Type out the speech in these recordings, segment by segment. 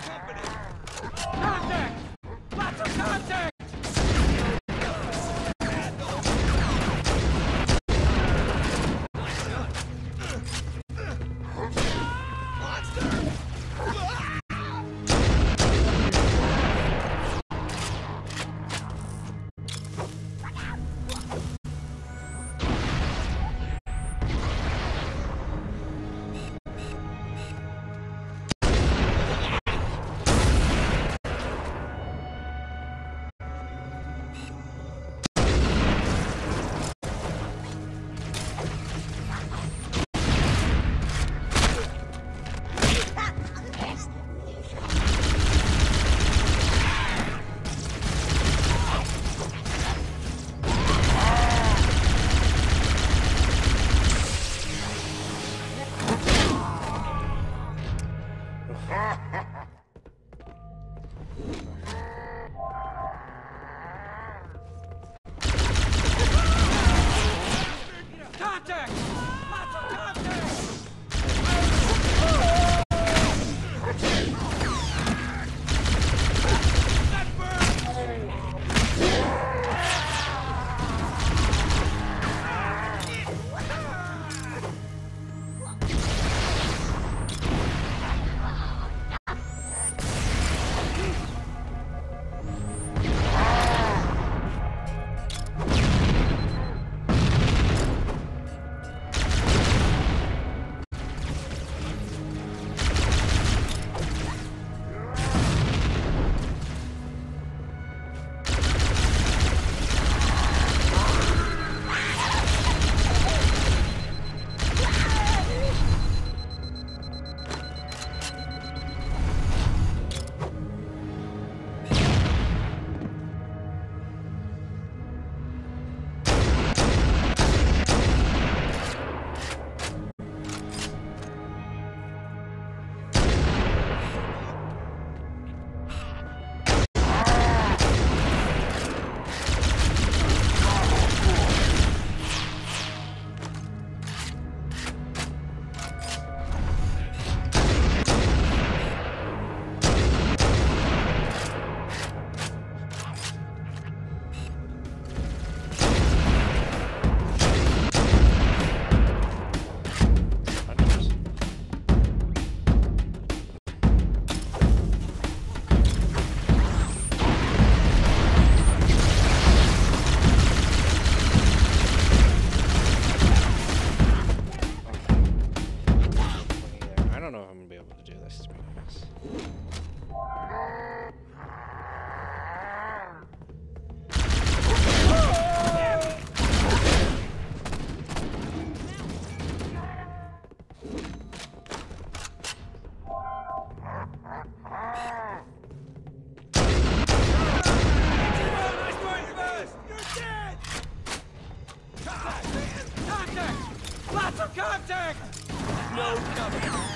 Contact! Lots of contact! Contact! Lots of contact! That Lots of contact! No cover!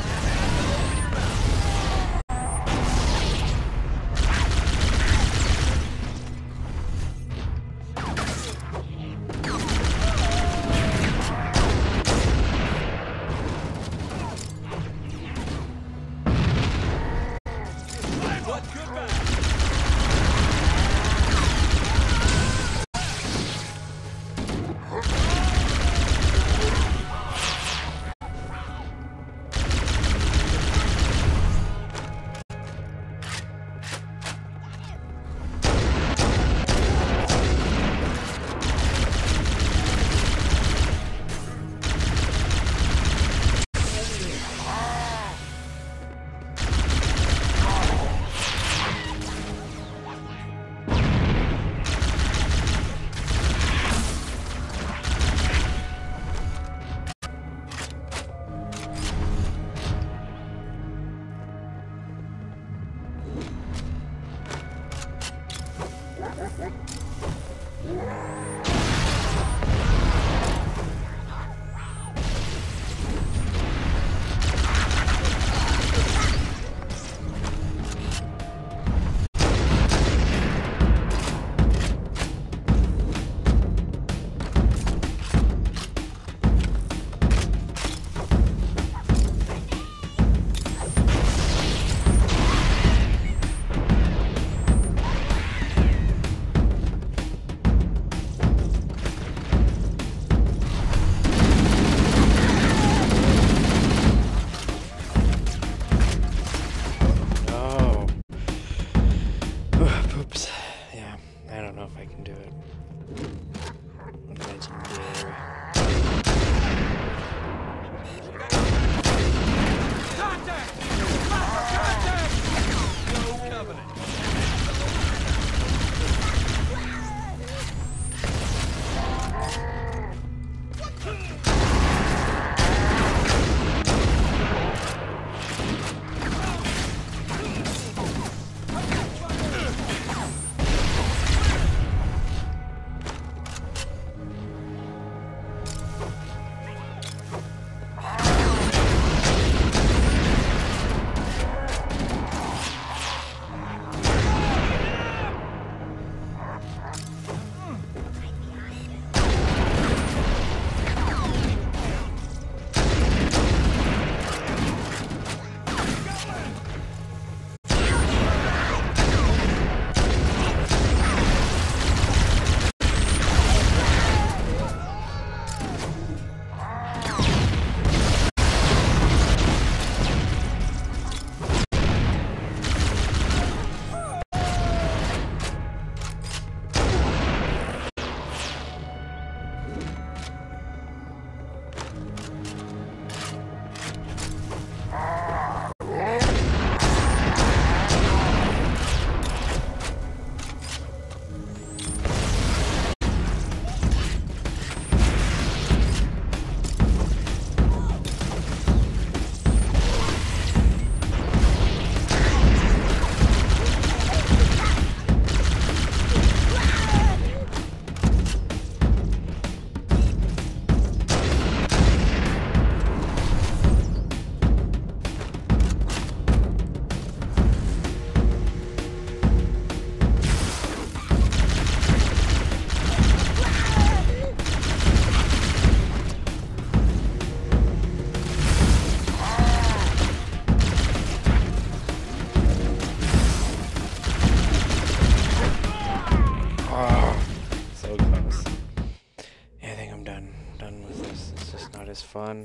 fun.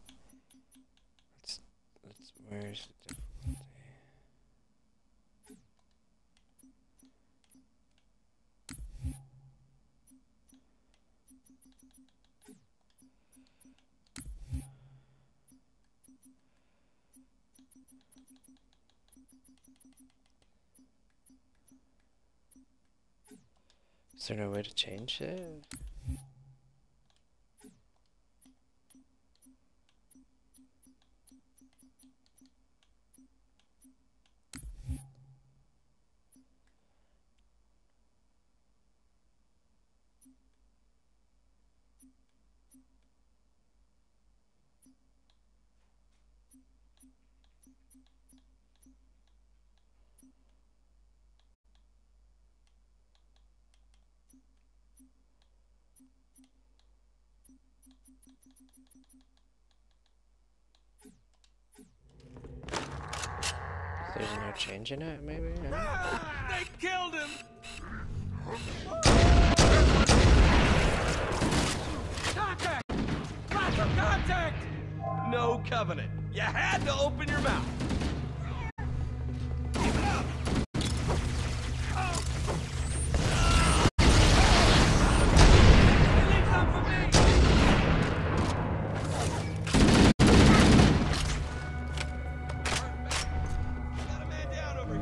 Where's the difficulty? Is there no way to change it? There's no change in it, maybe? Yeah. They killed him! Contact! Lots of contact! No covenant. You had to open your mouth. Keep it up! Leave some for me! Got a man down over here.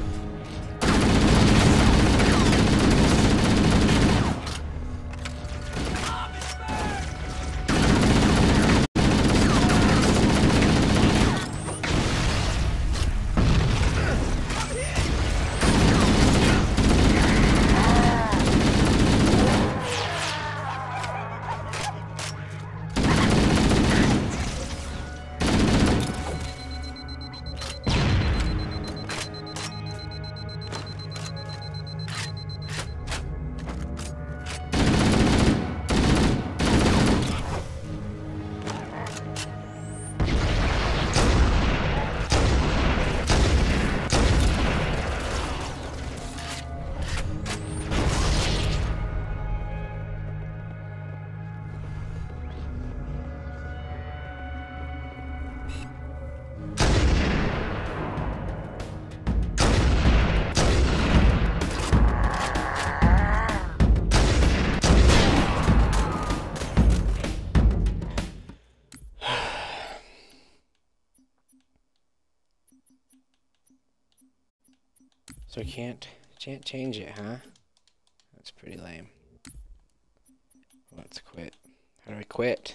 So can't change it, huh? That's pretty lame. Let's quit. How do I quit?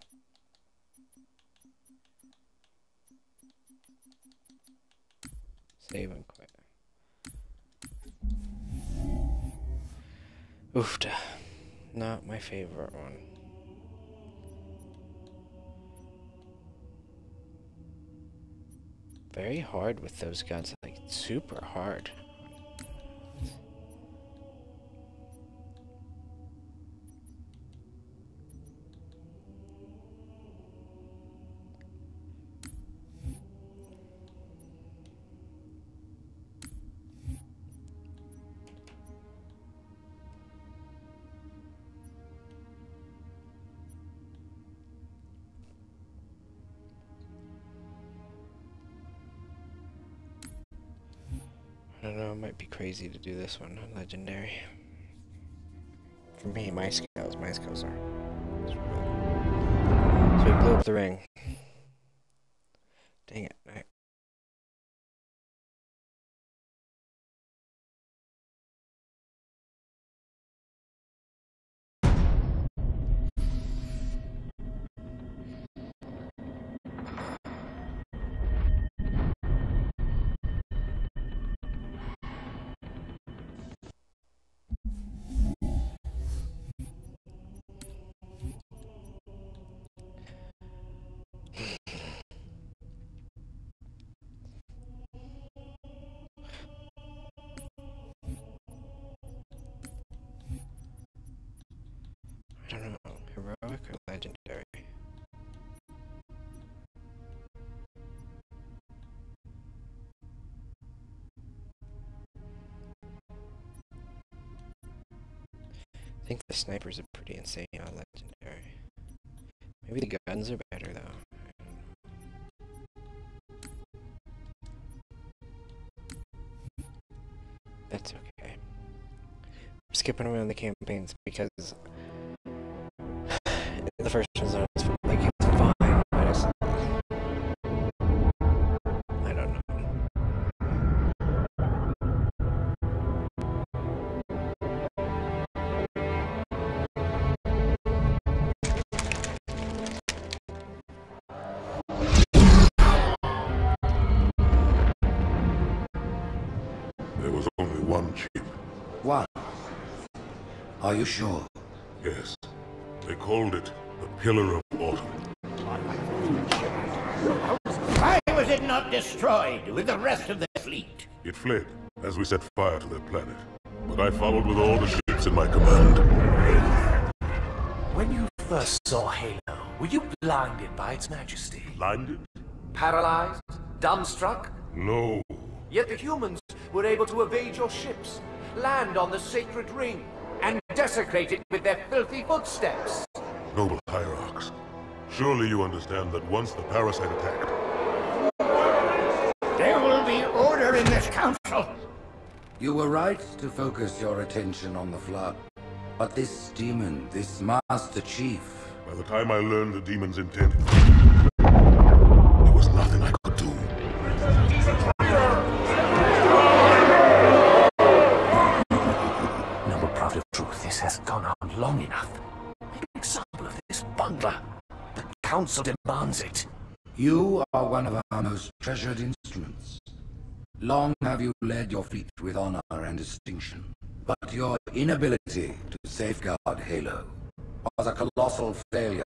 Save and quit. Oofta. Not my favorite one. Very hard with those guns, like super hard. I don't know, it might be crazy to do this one on Legendary. For me, my skills are. So we blew up the ring. Dang it. I don't know, heroic or legendary? I think the snipers are pretty insane on legendary. Maybe the guns are better though. That's okay. I'm skipping around the campaigns because the first one was like it's fine. I don't know. There was only one chip. One? Are you sure? Yes. They called it the Pillar of Autumn. Why was it not destroyed with the rest of the fleet? It fled as we set fire to their planet. But I followed with all the ships in my command. When you first saw Halo, were you blinded by its majesty? Blinded? Paralyzed? Dumbstruck? No. Yet the humans were able to evade your ships, land on the sacred ring, and desecrate it with their filthy footsteps. Noble Hierarchs, surely you understand that once the parasite attacked... There will be order in this council. You were right to focus your attention on the Flood. But this demon, this Master Chief... By the time I learned the demon's intent, there was nothing I could do. Noble Prophet of Truth, this has gone on long enough. Make an example of this bungler. The Council demands it. You are one of our most treasured instruments. Long have you led your fleet with honor and distinction. But your inability to safeguard Halo was a colossal failure.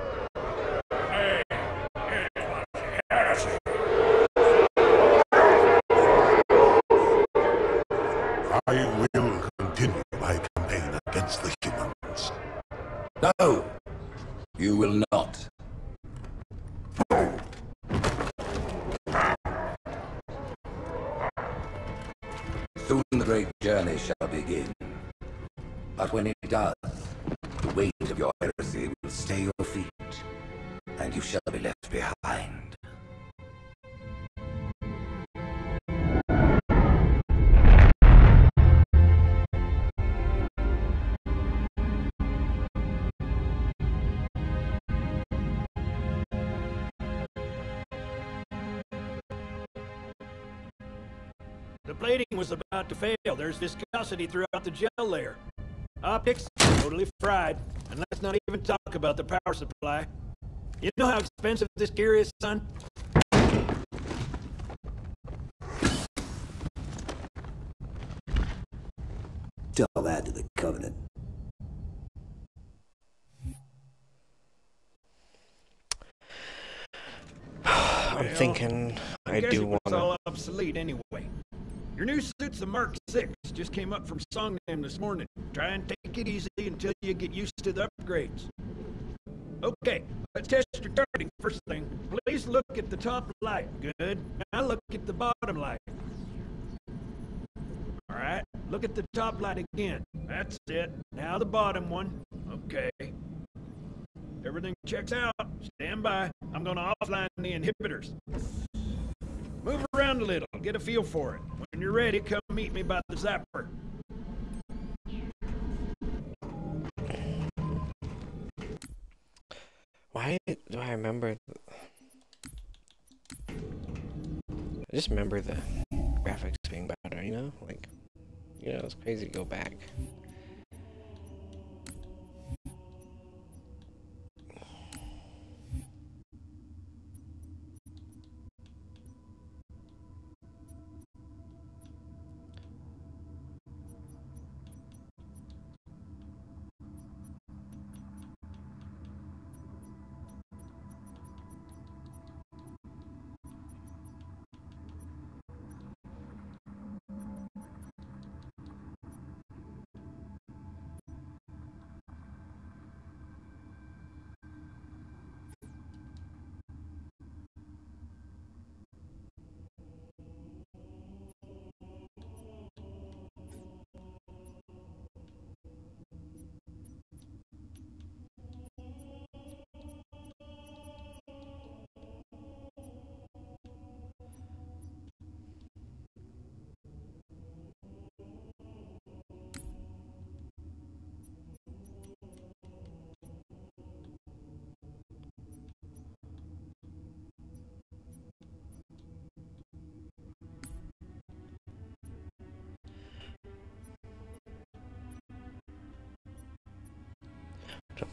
I will continue my campaign against the humans. No! You will not. Soon the great journey shall begin. But when it does, the weight of your heresy will stay your feet, and you shall be left behind. The plating was about to fail. There's viscosity throughout the gel layer. Optics, totally fried. And let's not even talk about the power supply. You know how expensive this gear is, son? Tell that to the Covenant. I'm thinking I do want It's all to. obsolete anyway. Your new suit's the Mark 6. Just came up from Songnam this morning. Try and take it easy until you get used to the upgrades. Okay, let's test your targeting first thing. Please look at the top light. Good. Now look at the bottom light. Alright, look at the top light again. That's it. Now the bottom one. Okay. Everything checks out. Stand by. I'm gonna offline the inhibitors. Move around a little. Get a feel for it. When you're ready, come meet me by the zapper. Why do I remember? I just remember the graphics being better, you know? Like, you know, it's crazy to go back.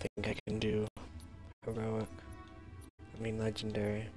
think I can do heroic. I mean legendary.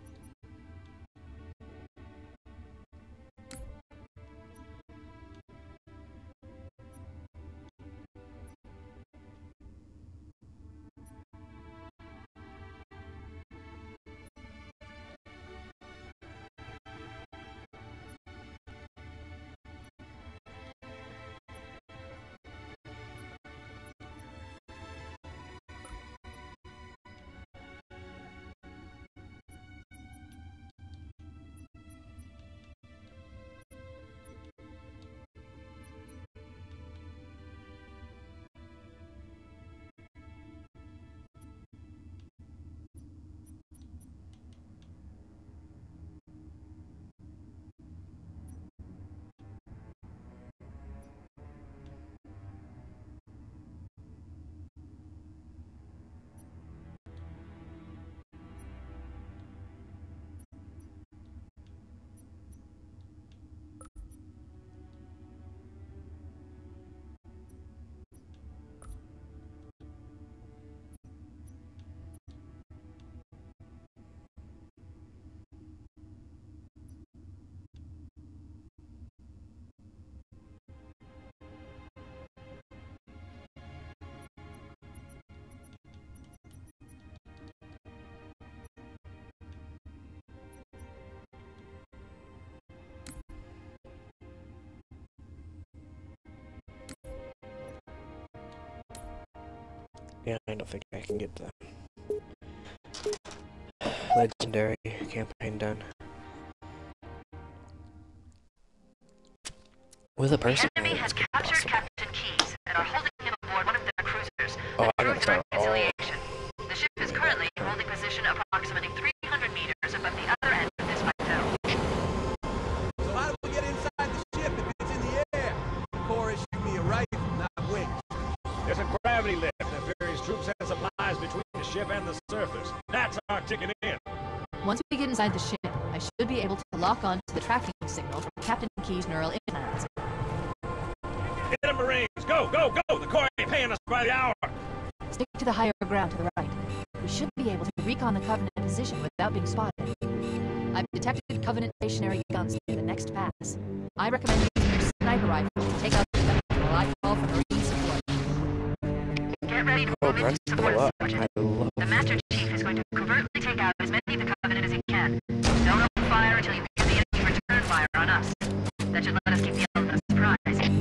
Yeah, I don't think I can get the legendary campaign done. With a person. The enemy has captured Captain Keyes and are holding him aboard one of their cruisers. Oh, I gotta try. Reconciliation. The ship is currently holding position approximately 300 meters above the other end of this plateau. So how do we get inside the ship if it's in the air? Corps issued me a rifle, not wings. There's a gravity lift that ferries troops and supplies between the ship and the surface. That's our ticket in. Once we get inside the ship, I should be able to lock on to the tracking signal from Captain Keyes' neural implants. Get 'em, Marines! Go, go, go! The Corps ain't paying us by the hour! Stick to the higher ground to the right. We should be able to recon the Covenant position without being spotted. I've detected Covenant stationary guns near the next pass. I recommend using your sniper rifle to take out the gun while I call for Marine support. Get ready to move into support, Sergeant. The Master Chief is going to covertly take out as many of the Covenant as he can. Don't open fire until you begin the enemy return fire on us. That should let us keep the element a surprise.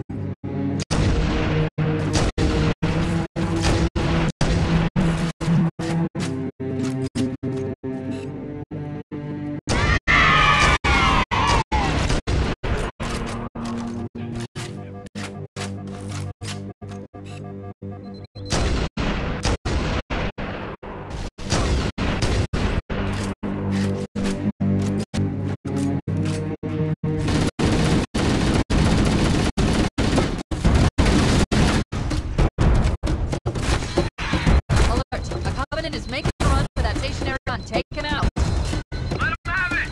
Is making a run for that stationary gun. Take him out. Let him have it!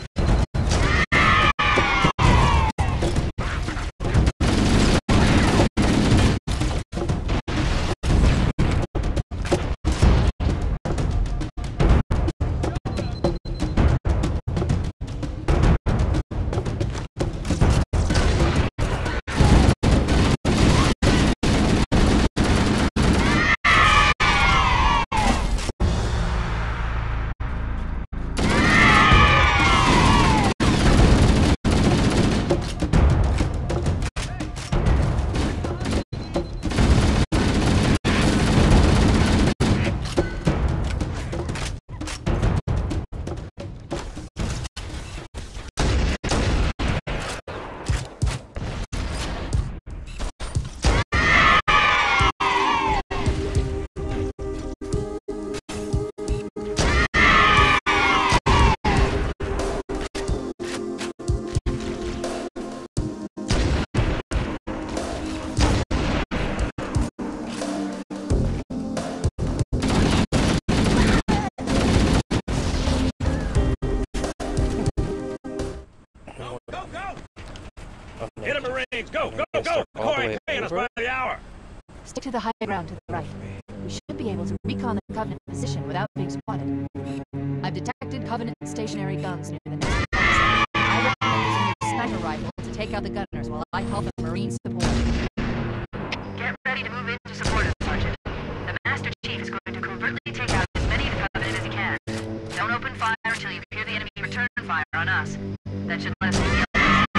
Get 'em, Marines! Go, go, go! The Corps ain't paying us by the hour! Stick to the high ground to the right. we should be able to recon the Covenant position without being spotted. I've detected Covenant stationary guns near the next fence. I recommend using your sniper rifle to take out the gunners while I call for Marine support. Get ready to move in to support us, Sergeant. The Master Chief is going to covertly take out as many of the Covenant as he can. Don't open fire until you hear the enemy return fire on us. That should let us do the other.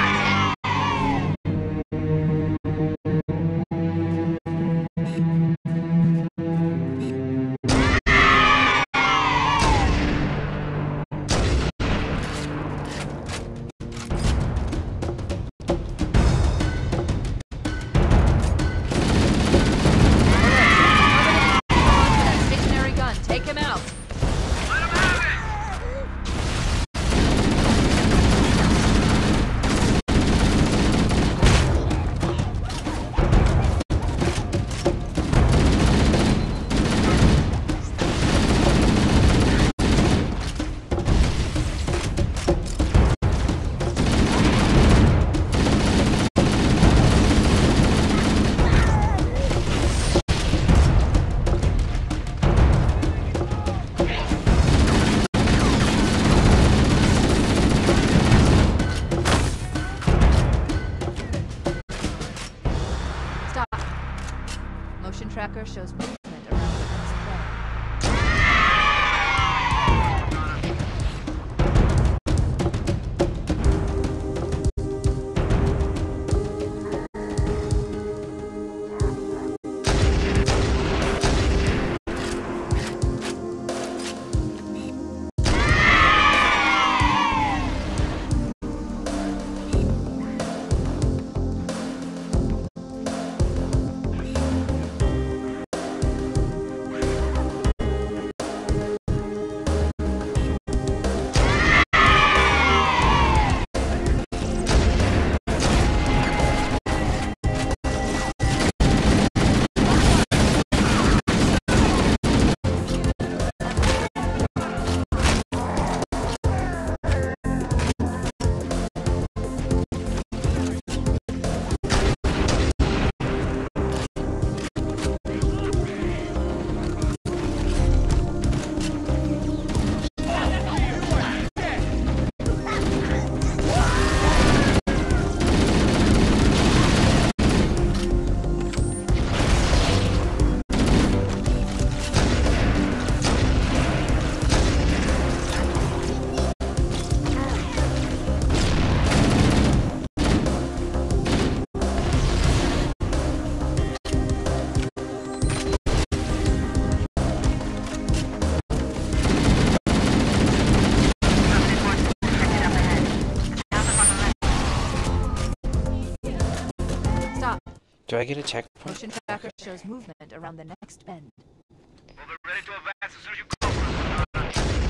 Motion tracker shows movement around the next bend. Do I get a checkpoint? Motion tracker shows movement around the next bend. We'll be ready to advance as soon as you call for us.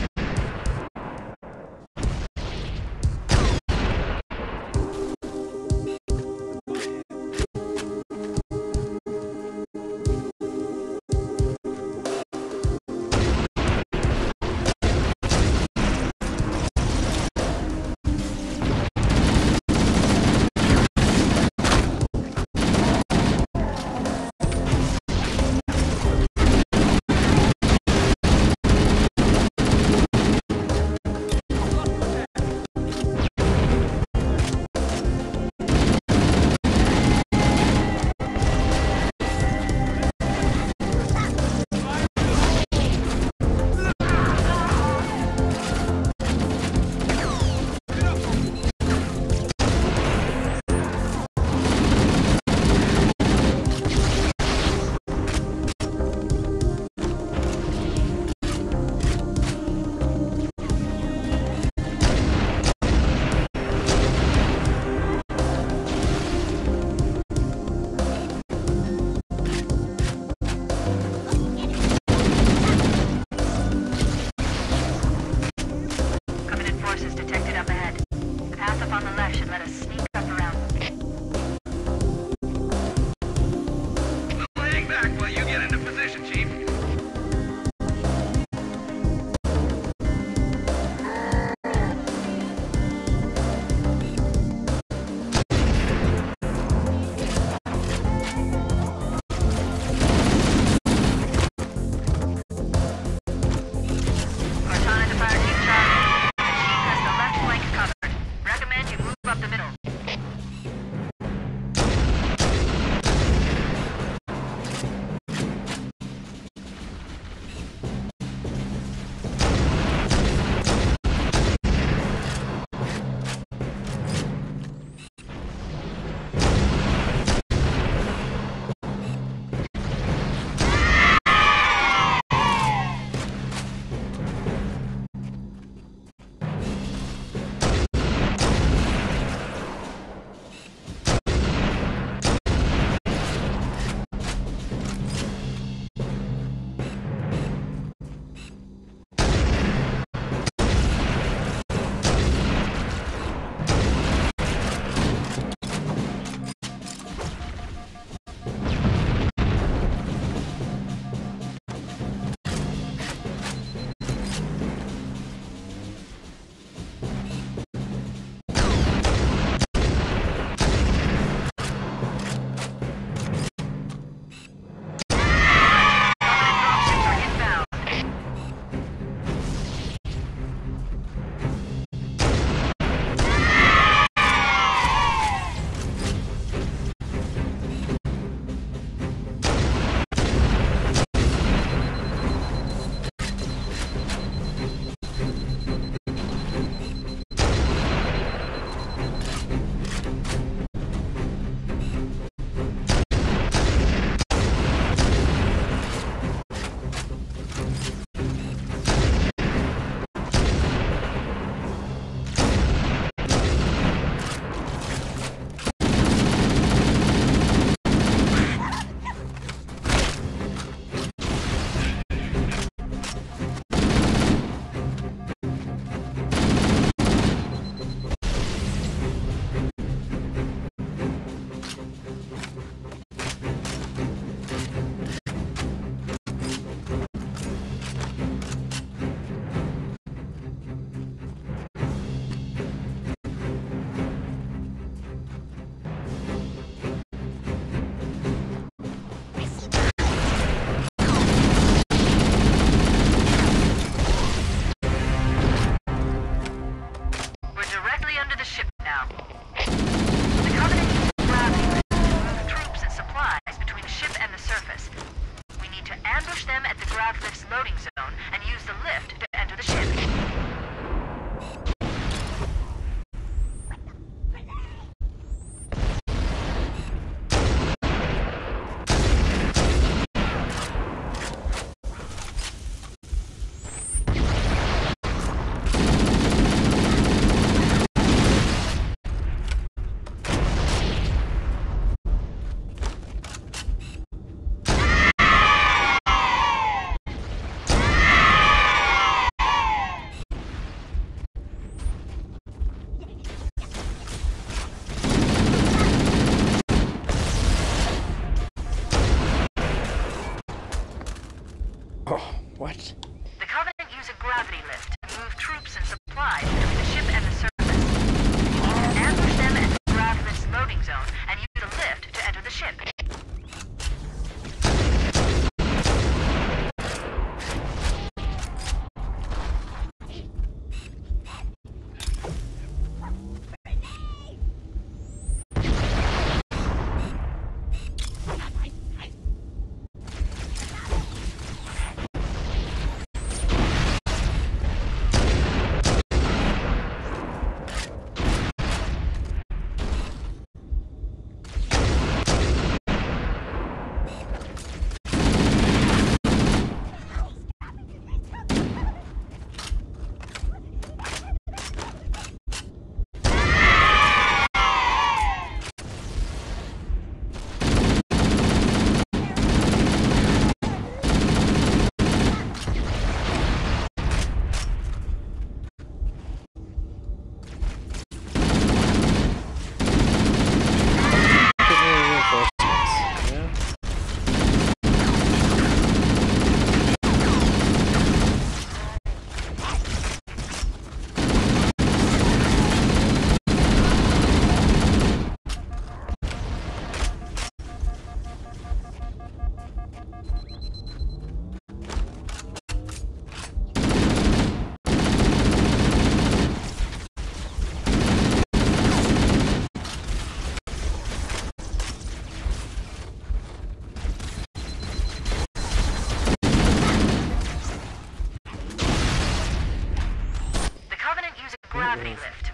company lift.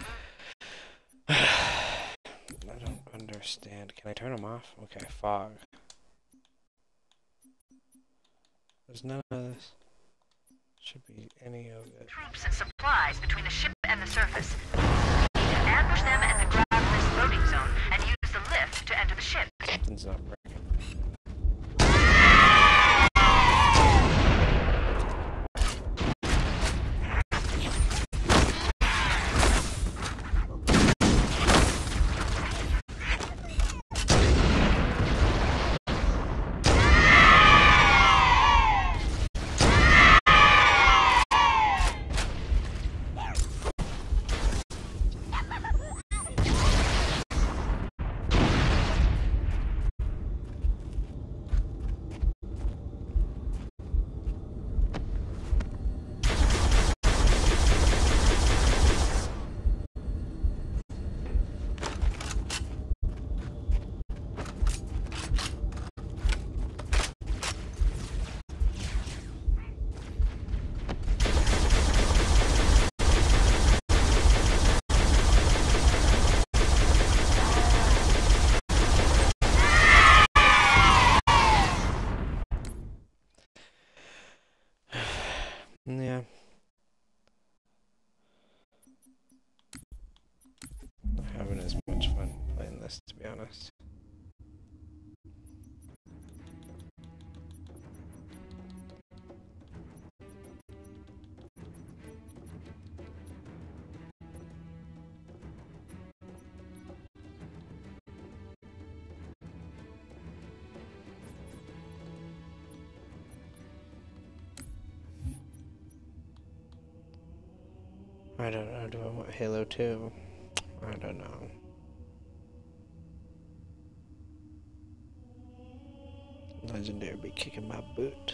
I don't understand. Can I turn them off? Okay, fog. There's none of this. Should be any of it. Troops and supplies between the ship and the surface. Ambush them at the Gravelist loading zone and use the lift to enter the ship. Something's not working. Yeah. Not having as much fun playing this, to be honest. I don't know, do I want Halo 2? I don't know. Legendary be kicking my boot.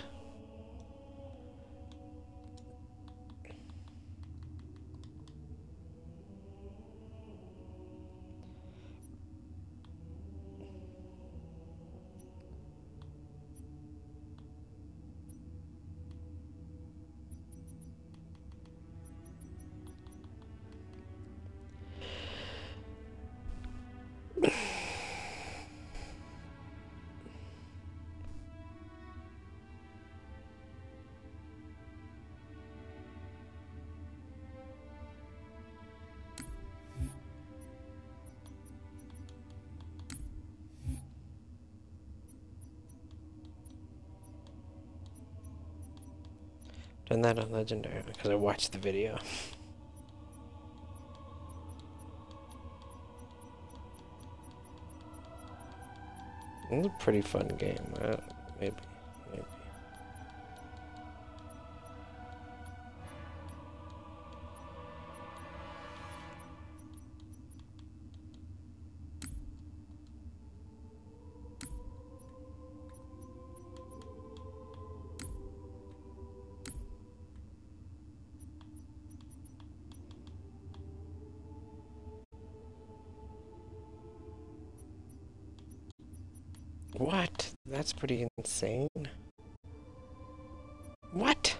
Done that on Legendary because I watched the video. It's a pretty fun game. Maybe. What? That's pretty insane. What?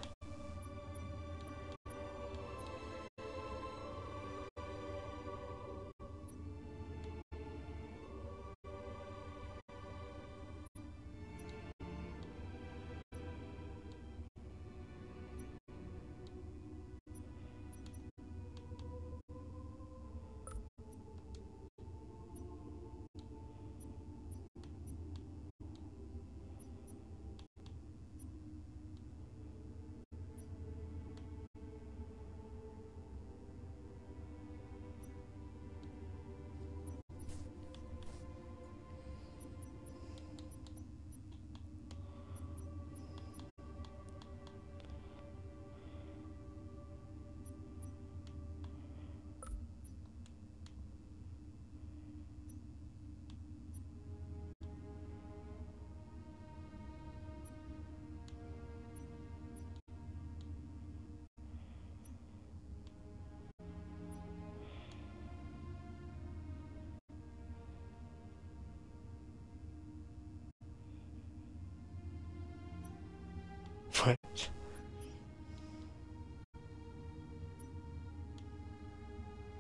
What?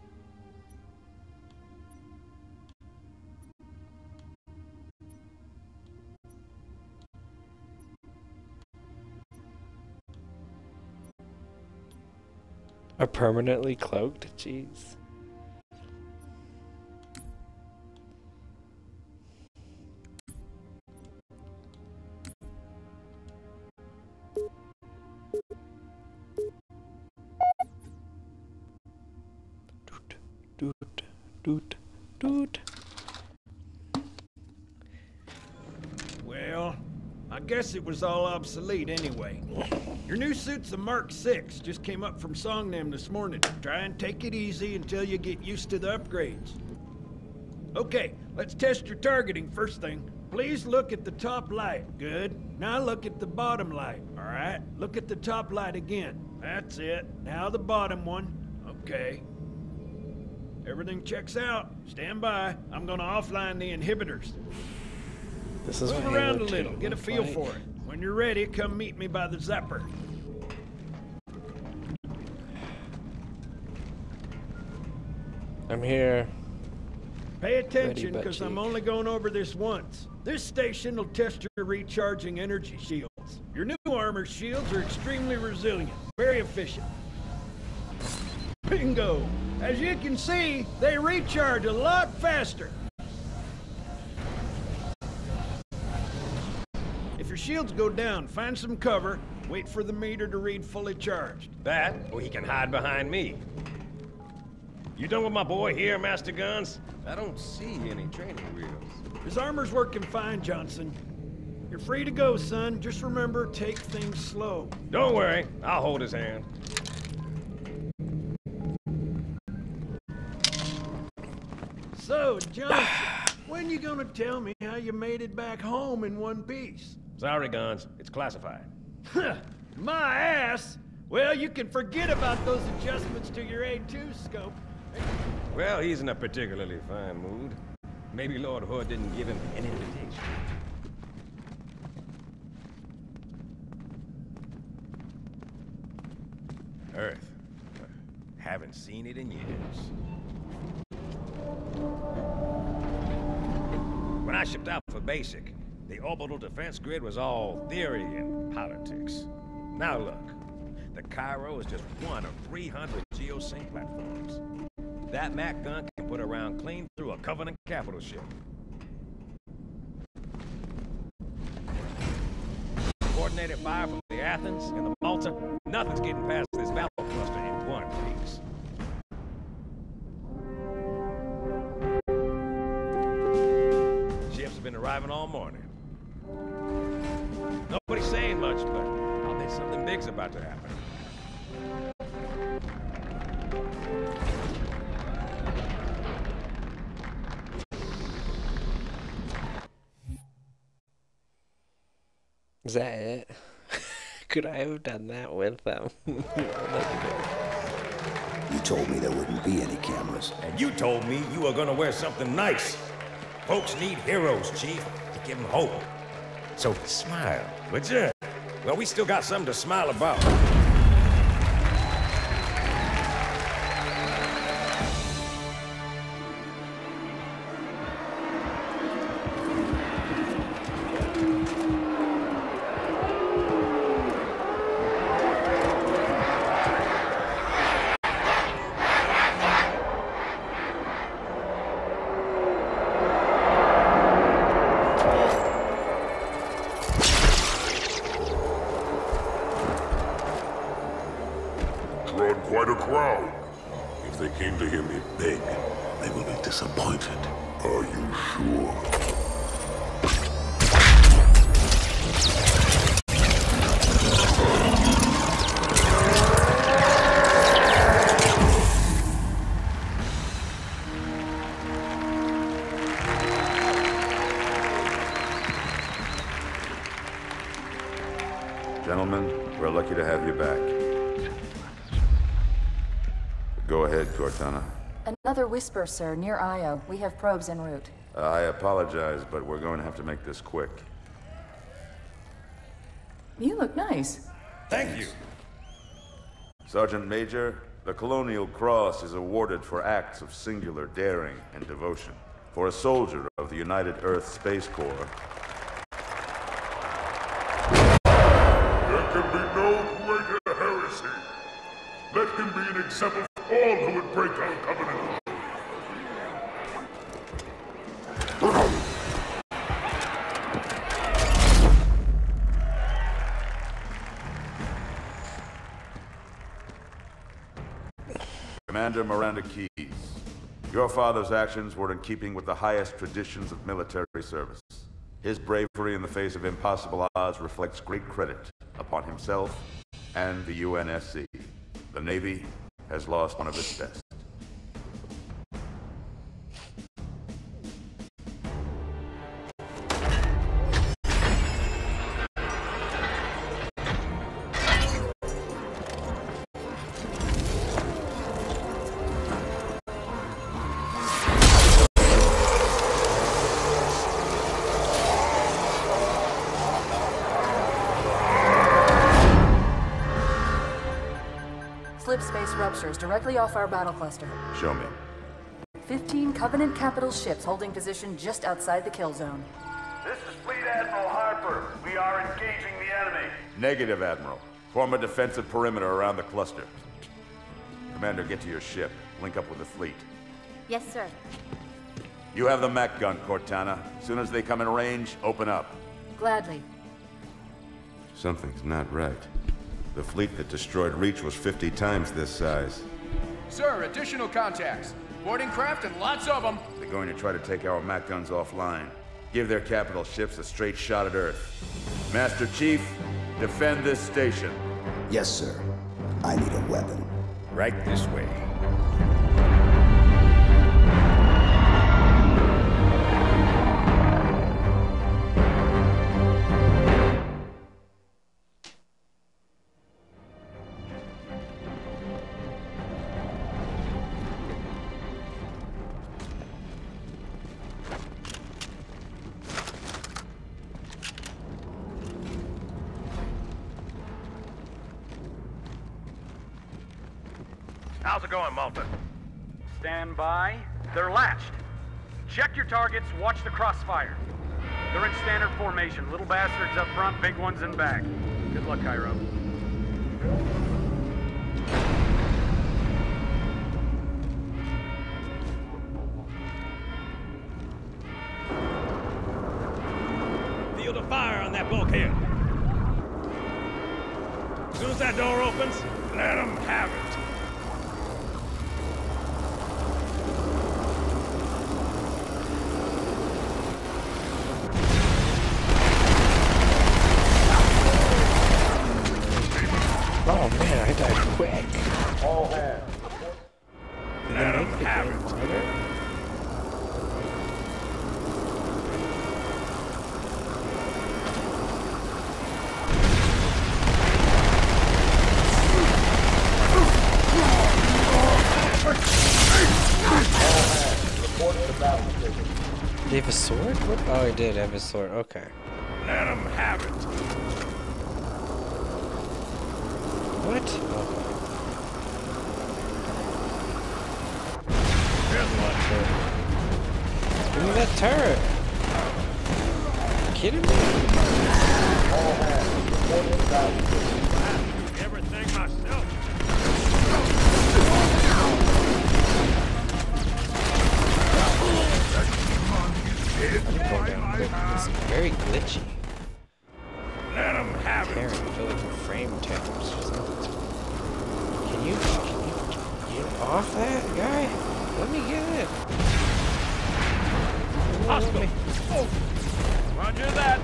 Are permanently cloaked? Jeez. Doot. Well, I guess it was all obsolete anyway. Your new suit's a Mark 6. Just came up from Songnam this morning. Try and take it easy until you get used to the upgrades. Okay, let's test your targeting first thing. Please look at the top light. Good. Now look at the bottom light. All right? Look at the top light again. That's it. Now the bottom one. Okay. Everything checks out. Stand by. I'm gonna offline the inhibitors. This is Move around a little. Get a feel for it. When you're ready, come meet me by the zapper. I'm here. Pay attention, because I'm only going over this once. This station will test your recharging energy shields. Your new armor shields are extremely resilient, very efficient. Bingo! As you can see, they recharge a lot faster. If your shields go down, find some cover, wait for the meter to read fully charged. That, or he can hide behind me. You done with my boy here, Master Guns? I don't see any training wheels. His armor's working fine, Johnson. You're free to go, son. Just remember, take things slow. Don't worry, I'll hold his hand. So, Johnson, when you gonna tell me how you made it back home in one piece? Sorry, Guns. It's classified. My ass! Well, you can forget about those adjustments to your A2 scope. Well, he's in a particularly fine mood. Maybe Lord Hood didn't give him an invitation. Earth. Haven't seen it in years. When I shipped out for basic, the orbital defense grid was all theory and politics. Now look, the Cairo is just one of 300 geosync platforms. That Mac gun can put a round clean through a Covenant capital ship. Coordinated fire from the Athens and the Malta, nothing's getting past this battle cluster in one piece. Ships have been arriving all morning. Nobody's saying much, but I'll bet something big's about to happen. Is that it? Could I have done that with them? You told me there wouldn't be any cameras. And you told me you were gonna wear something nice. Folks need heroes, Chief, to give them hope. So smile, would you? Well, we still got something to smile about. Quite a crowd. If they came to hear me beg, they will be disappointed. Are you sure? Gentlemen, we're lucky to have you back. Go ahead, Cortana. Another whisper, sir, near Io. We have probes en route. I apologize, but we're going to have to make this quick. You look nice. Thank you. Sergeant Major, the Colonial Cross is awarded for acts of singular daring and devotion. For a soldier of the United Earth Space Corps. There can be no greater heresy. Let him be an accept all who would break our covenant. Commander Miranda Keyes, your father's actions were in keeping with the highest traditions of military service. His bravery in the face of impossible odds reflects great credit upon himself and the UNSC. The Navy has lost one of its best. Slip space ruptures directly off our battle cluster. Show me. 15 Covenant capital ships holding position just outside the kill zone. This is Fleet Admiral Harper. We are engaging the enemy. Negative, Admiral. Form a defensive perimeter around the cluster. Commander, get to your ship. Link up with the fleet. Yes, sir. You have the Mac gun, Cortana. As soon as they come in range, open up. Gladly. Something's not right. The fleet that destroyed Reach was 50 times this size. Sir, additional contacts. Boarding craft and lots of them. They're going to try to take our Mac guns offline. Give their capital ships a straight shot at Earth. Master Chief, defend this station. Yes, sir. I need a weapon. Right this way. How's it going, Malta? Stand by. They're latched. Check your targets, watch the crossfire. They're in standard formation. Little bastards up front, big ones in back. Good luck, Cairo. Field of fire on that bulkhead. As soon as that door opens, let them have it. Oh man, I died quick. All hands. Let them have it. Did he have a sword? What? Oh, he did have a sword. Okay. Let them have it. What? Oh. Give me that turret. Are you kidding me? All hands. Reporting battle. Everything myself. It's very glitchy. Let them have it. I feel like a frame taps or something. Can you get off that guy? Let me get it. Hostile. Oh. Roger that.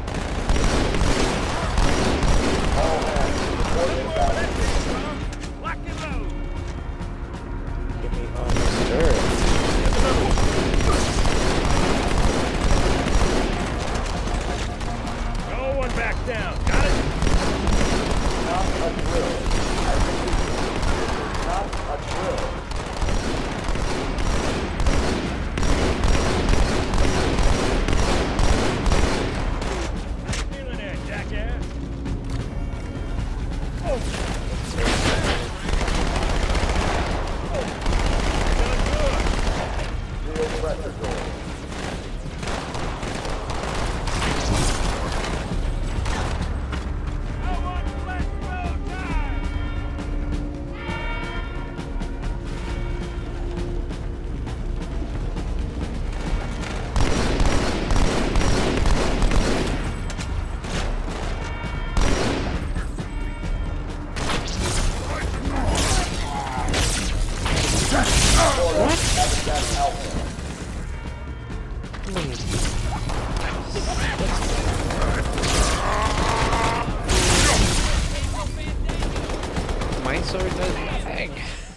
All hands. Reporting battle. Lock and load. Get me on this turret. No one back down. Got it? Not a drill. I repeat, not a drill. Feeling it, jackass. Oh. My sword does nothing.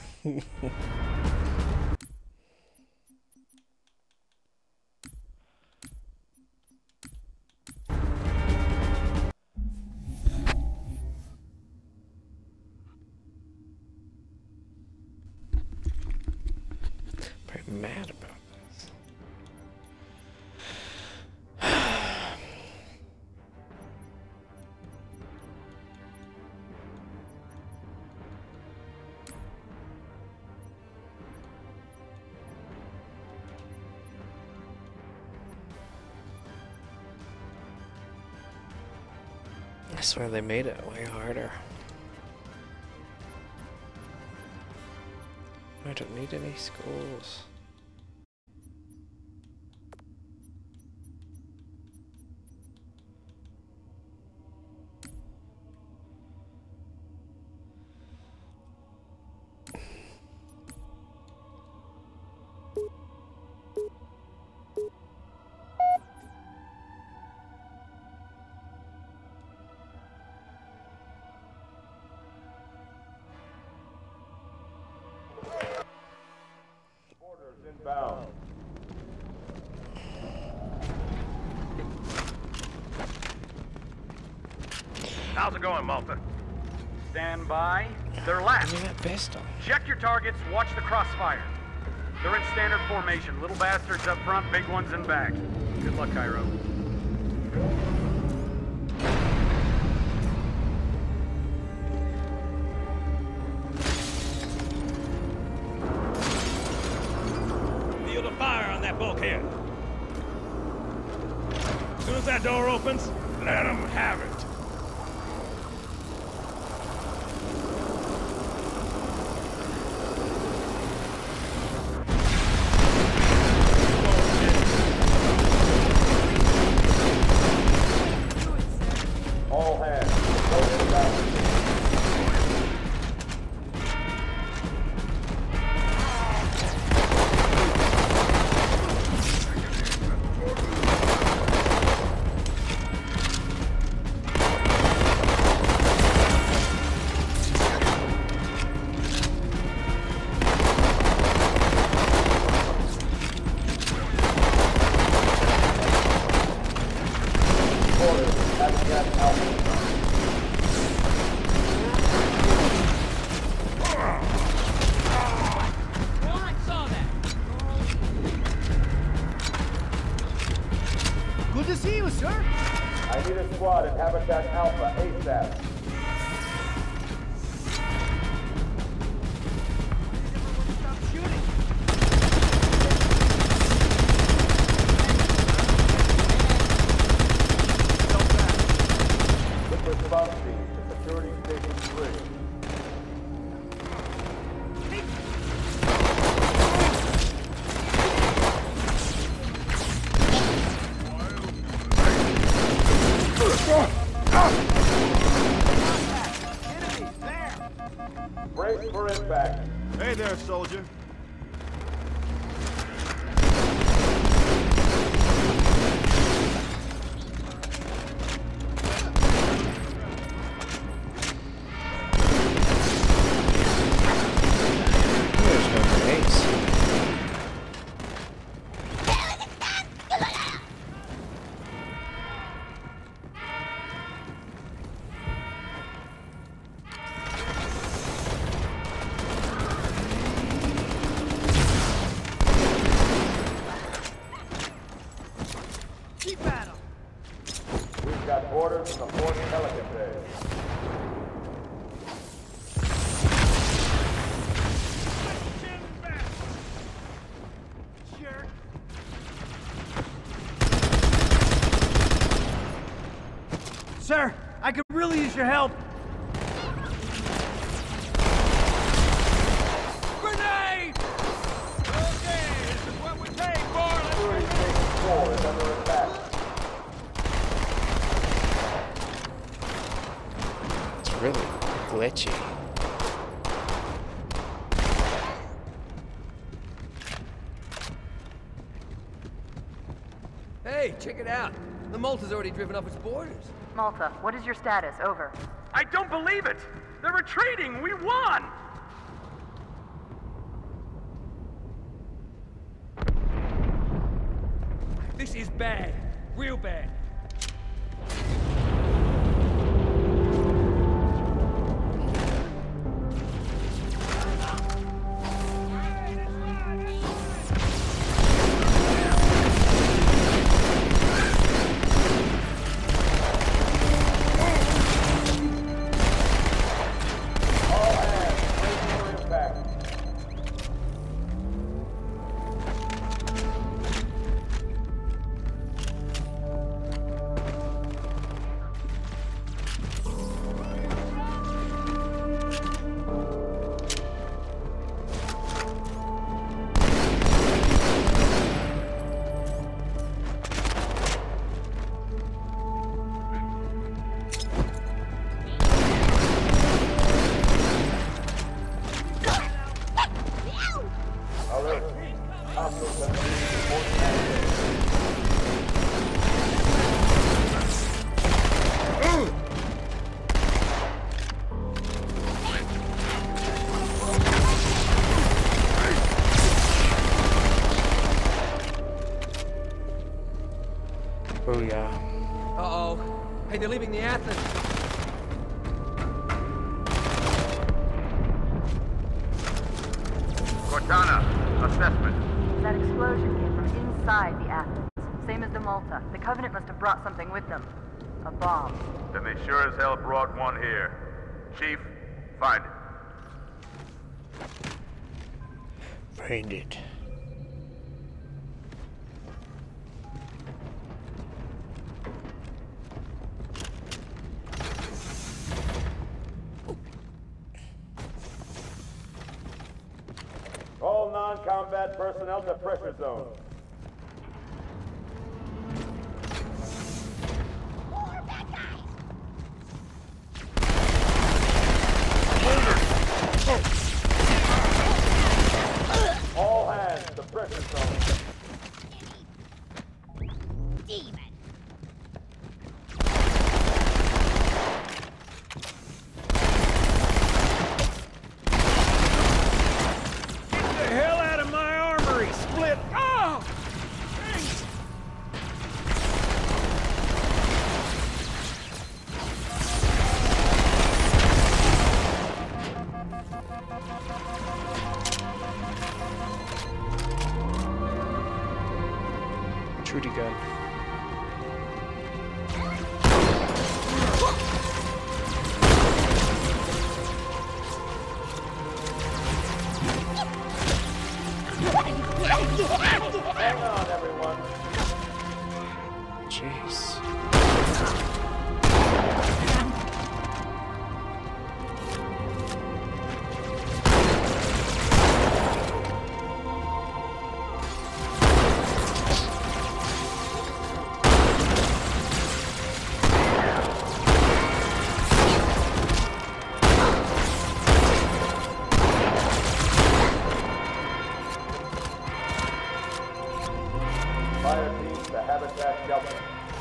Pretty mad about this. I swear they made it way harder. I don't need any schools. Inbound. How's it going, Malta? Stand by. They're last. Check your targets, watch the crossfire. They're in standard formation. Little bastards up front, big ones in back. Good luck, Cairo. Feel the fire on that bulkhead. As soon as that door opens, let them have it. All hands, go inbound. Good to see you, sir. I need a squad at Habitat Alpha ASAP. Quick response team to Security Station 3. Brace for impact. Hey there, soldier. There's no grenades. Keep at him. We've got orders from the Fort Pelican Bay. Sir, I could really use your help. Grenade! Okay, this is what we paid for. Security Station 4 is under attack. It's really glitchy. Hey, check it out. The Malta's already driven off its boarders. Malta, what is your status? Over. I don't believe it! They're retreating! We won! This is bad. Real bad. Oh yeah. Uh-oh. Hey, they're leaving the Athens. Cortana, assessment. That explosion came from inside the Athens. Same as the Malta. The Covenant must have brought something with them. A bomb. Then they sure as hell brought one here. Chief, find it. Find it. All non-combat personnel to pressure zone. All hands to pressure zone. Demon. Get the hell out of my armory, Split! Oh! Trudy gun. Hang on, everyone. Jeez. Fire team to Habitat Shelter.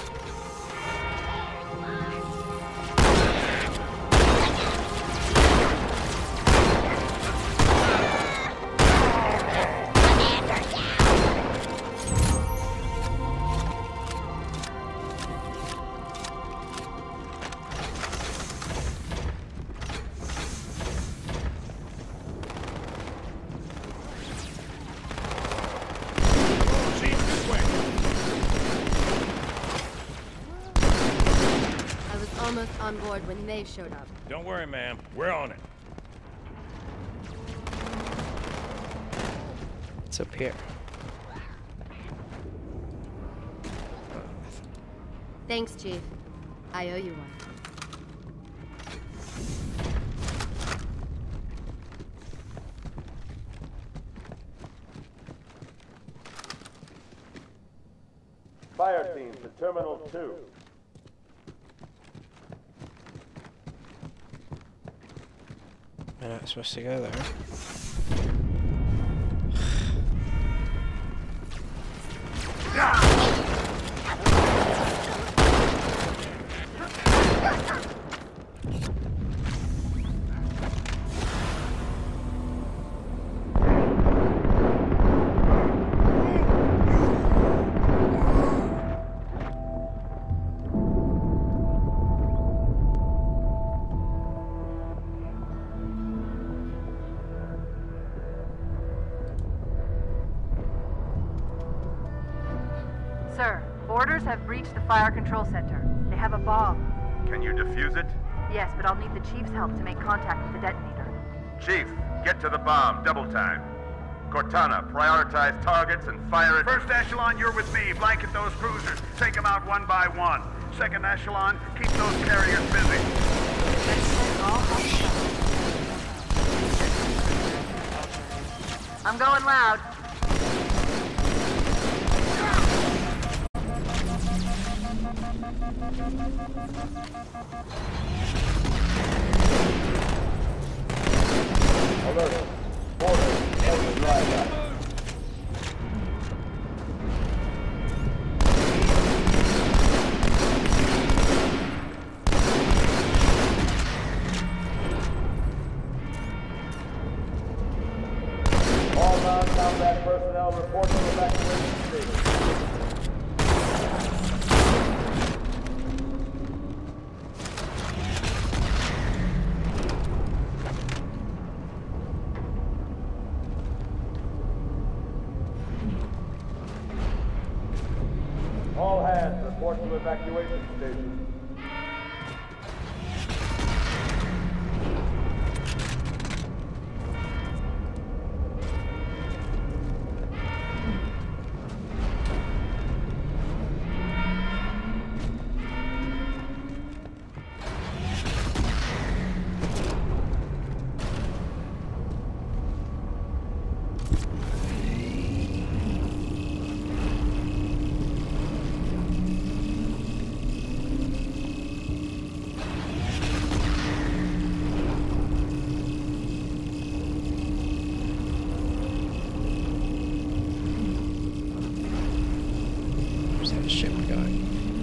I was almost on board when they showed up. Don't worry, ma'am. We're on it. It's up here. Thanks, Chief. I owe you one. Fire team to Terminal 2. We're not supposed to go there. Terrorists have breached the fire control center. They have a bomb. Can you defuse it? Yes, but I'll need the Chief's help to make contact with the detonator. Chief, get to the bomb, double time. Cortana, prioritize targets and fire it. First echelon, you're with me. Blanket those cruisers. Take them out one by one. Second echelon, keep those carriers busy. I'm going loud. Alert. Order. Enemy drive up. All non-combat personnel report to evacuation station. All hands report to evacuation station. Where's that ship going?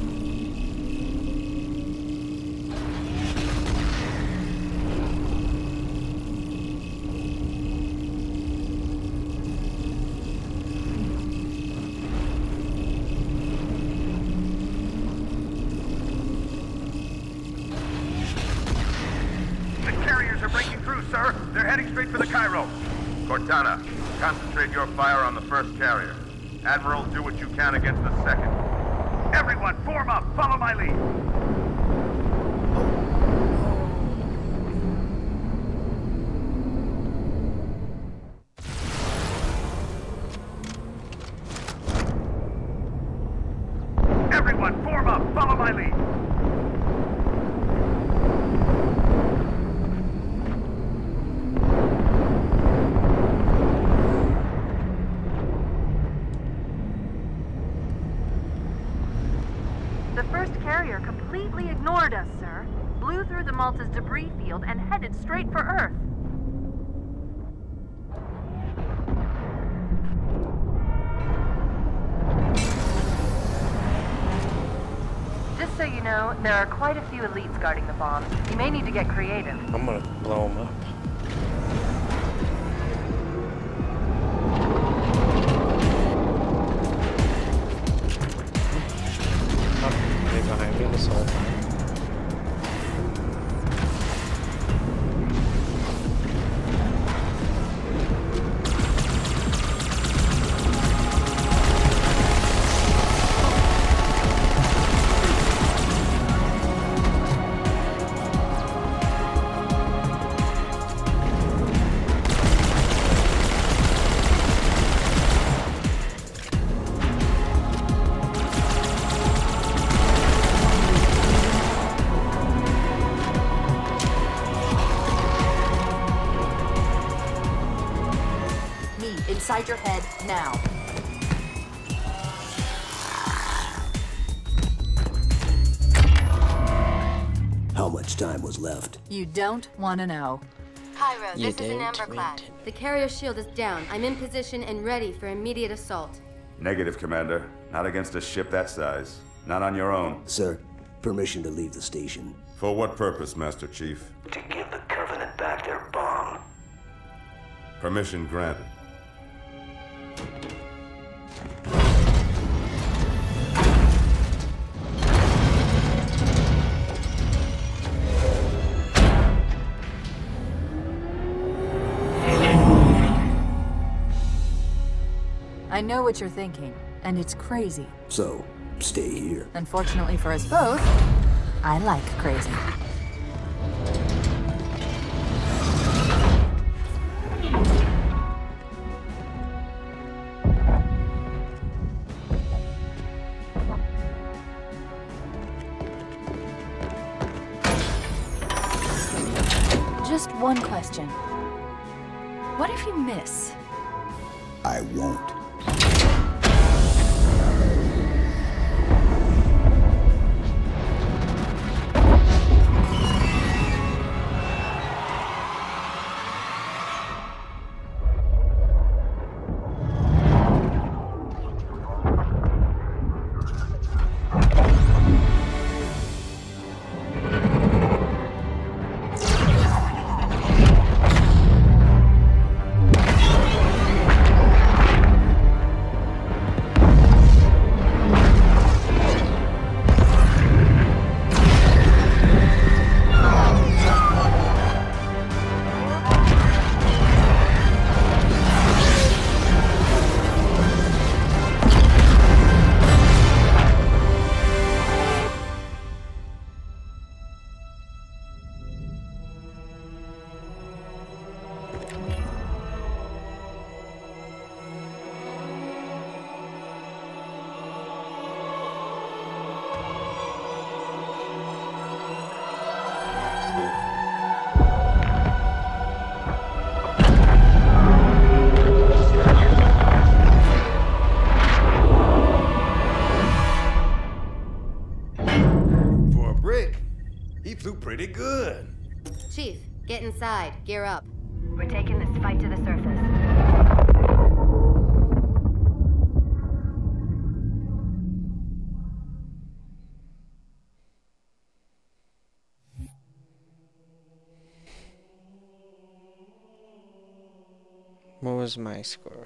The carriers are breaking through, sir. They're heading straight for the Cairo. Cortana, concentrate your fire on the first carrier. Admiral, do what you can against the second. Everyone, form up. Follow my lead. Everyone, form up. Follow my lead. The first carrier completely ignored us, sir. Blew through the Malta's debris field and headed straight for Earth. Just so you know, there are quite a few elites guarding the bomb. You may need to get creative. I'm gonna blow him up. Oh, they're behind me this whole time. Inside your head, now. How much time was left? You don't want to know. Cairo, You this is an don't Amber class. The carrier shield is down. I'm in position and ready for immediate assault. Negative, Commander. Not against a ship that size. Not on your own. Sir, permission to leave the station. For what purpose, Master Chief? To give the Covenant back their bomb. Permission granted. I know what you're thinking, and it's crazy. So, stay here. Unfortunately for us both, I like crazy. Just one question. What if you miss? I won't. Pretty good. Chief, get inside. Gear up. We're taking this fight to the surface. What was my score?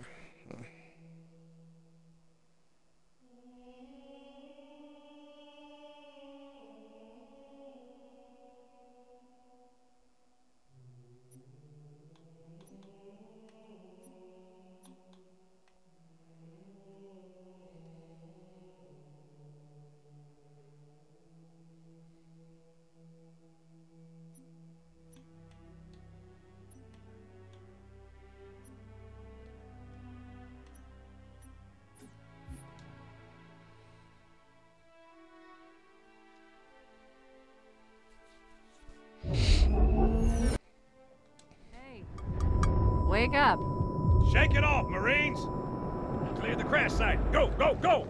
Wake up. Shake it off, Marines! Clear the crash site. Go, go, go!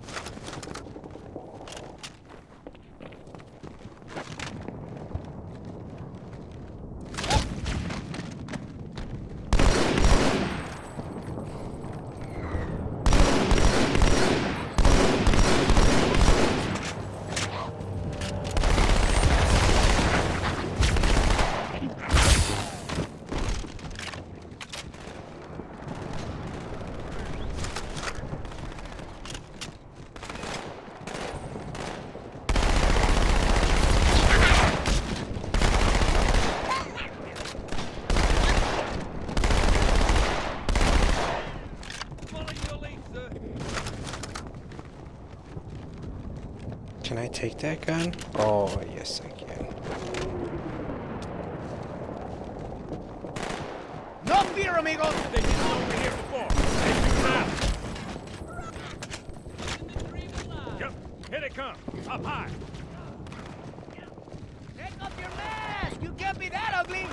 Can I take that gun? Oh, yes I can. No fear, amigos! They didn't know we were here before. Take you now. Yep, here it comes. Up high. Take off your mask! You can't be that ugly!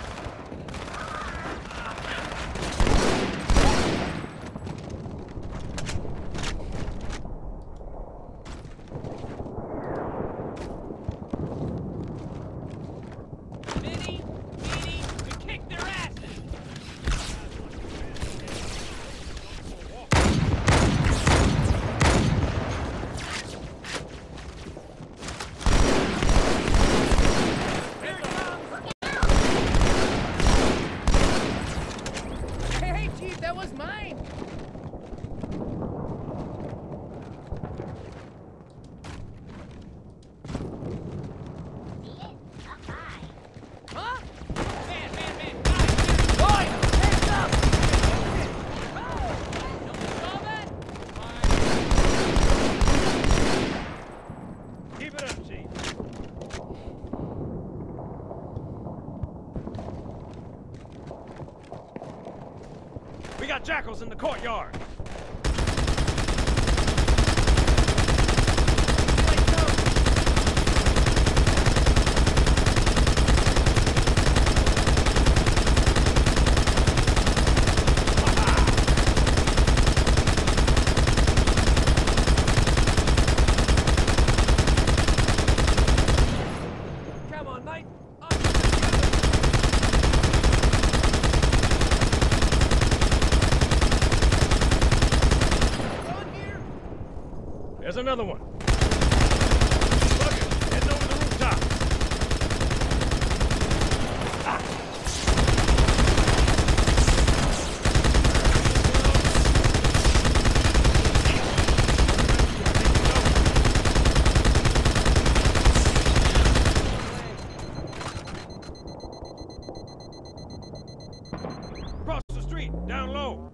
got jackals in the courtyard. There's another one. Bucket, heading over the rooftop. Across the street, down low.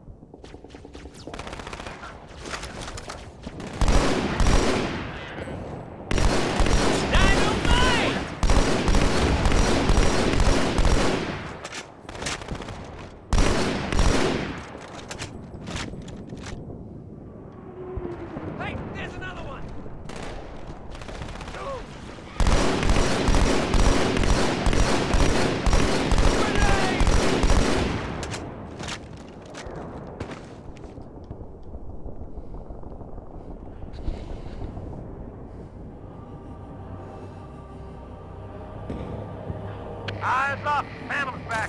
Eyes up! Phantom's back!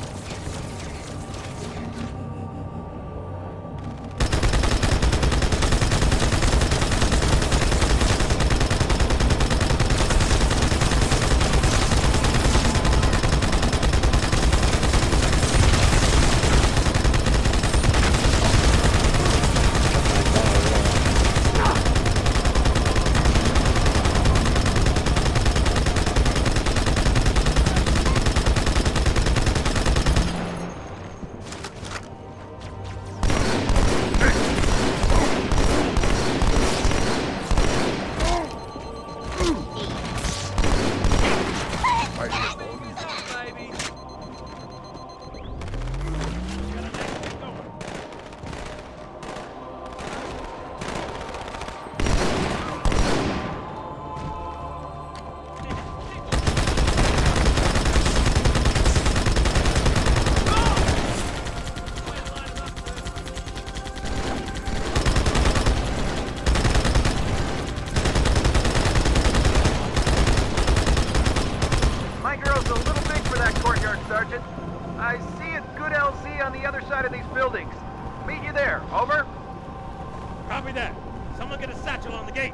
Sergeant. I see a good LZ on the other side of these buildings. Meet you there. Over. Copy that. Someone get a satchel on the gate.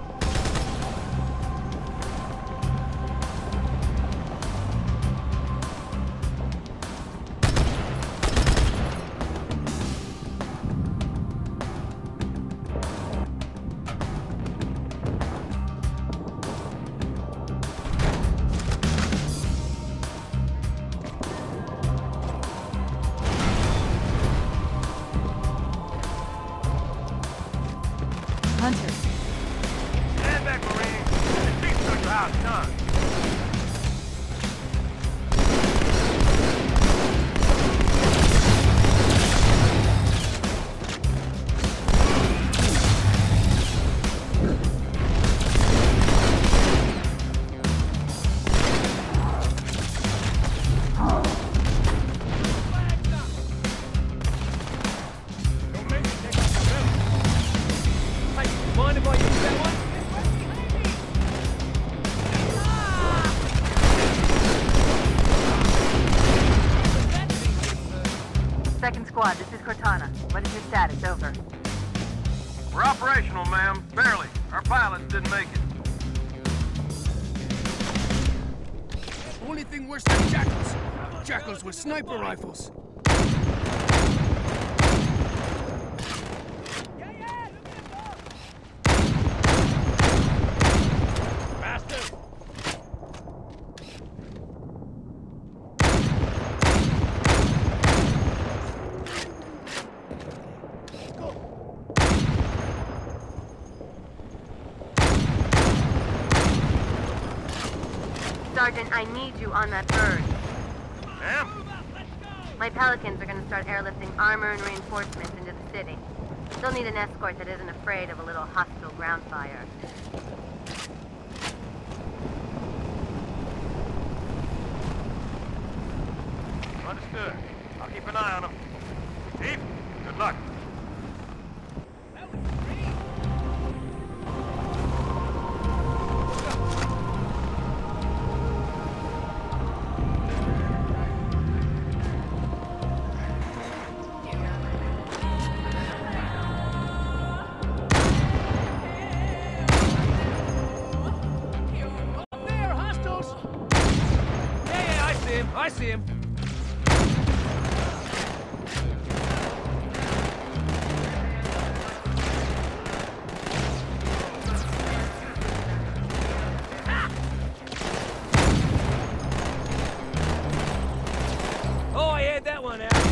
Hunter. Stand back, Marine. The chief's got your house done. Second squad, this is Cortana. What is your status? Over. We're operational, ma'am. Barely. Our pilots didn't make it. Only thing worse than jackals. Jackals with sniper rifles. Bastard! Sergeant, I need you on that bird. Ma'am? My Pelicans are gonna start airlifting armor and reinforcements into the city. They'll need an escort that isn't afraid of a little hostile ground fire. Understood. I'll keep an eye on them. Chief, good luck. I see him. Oh, I had that one out.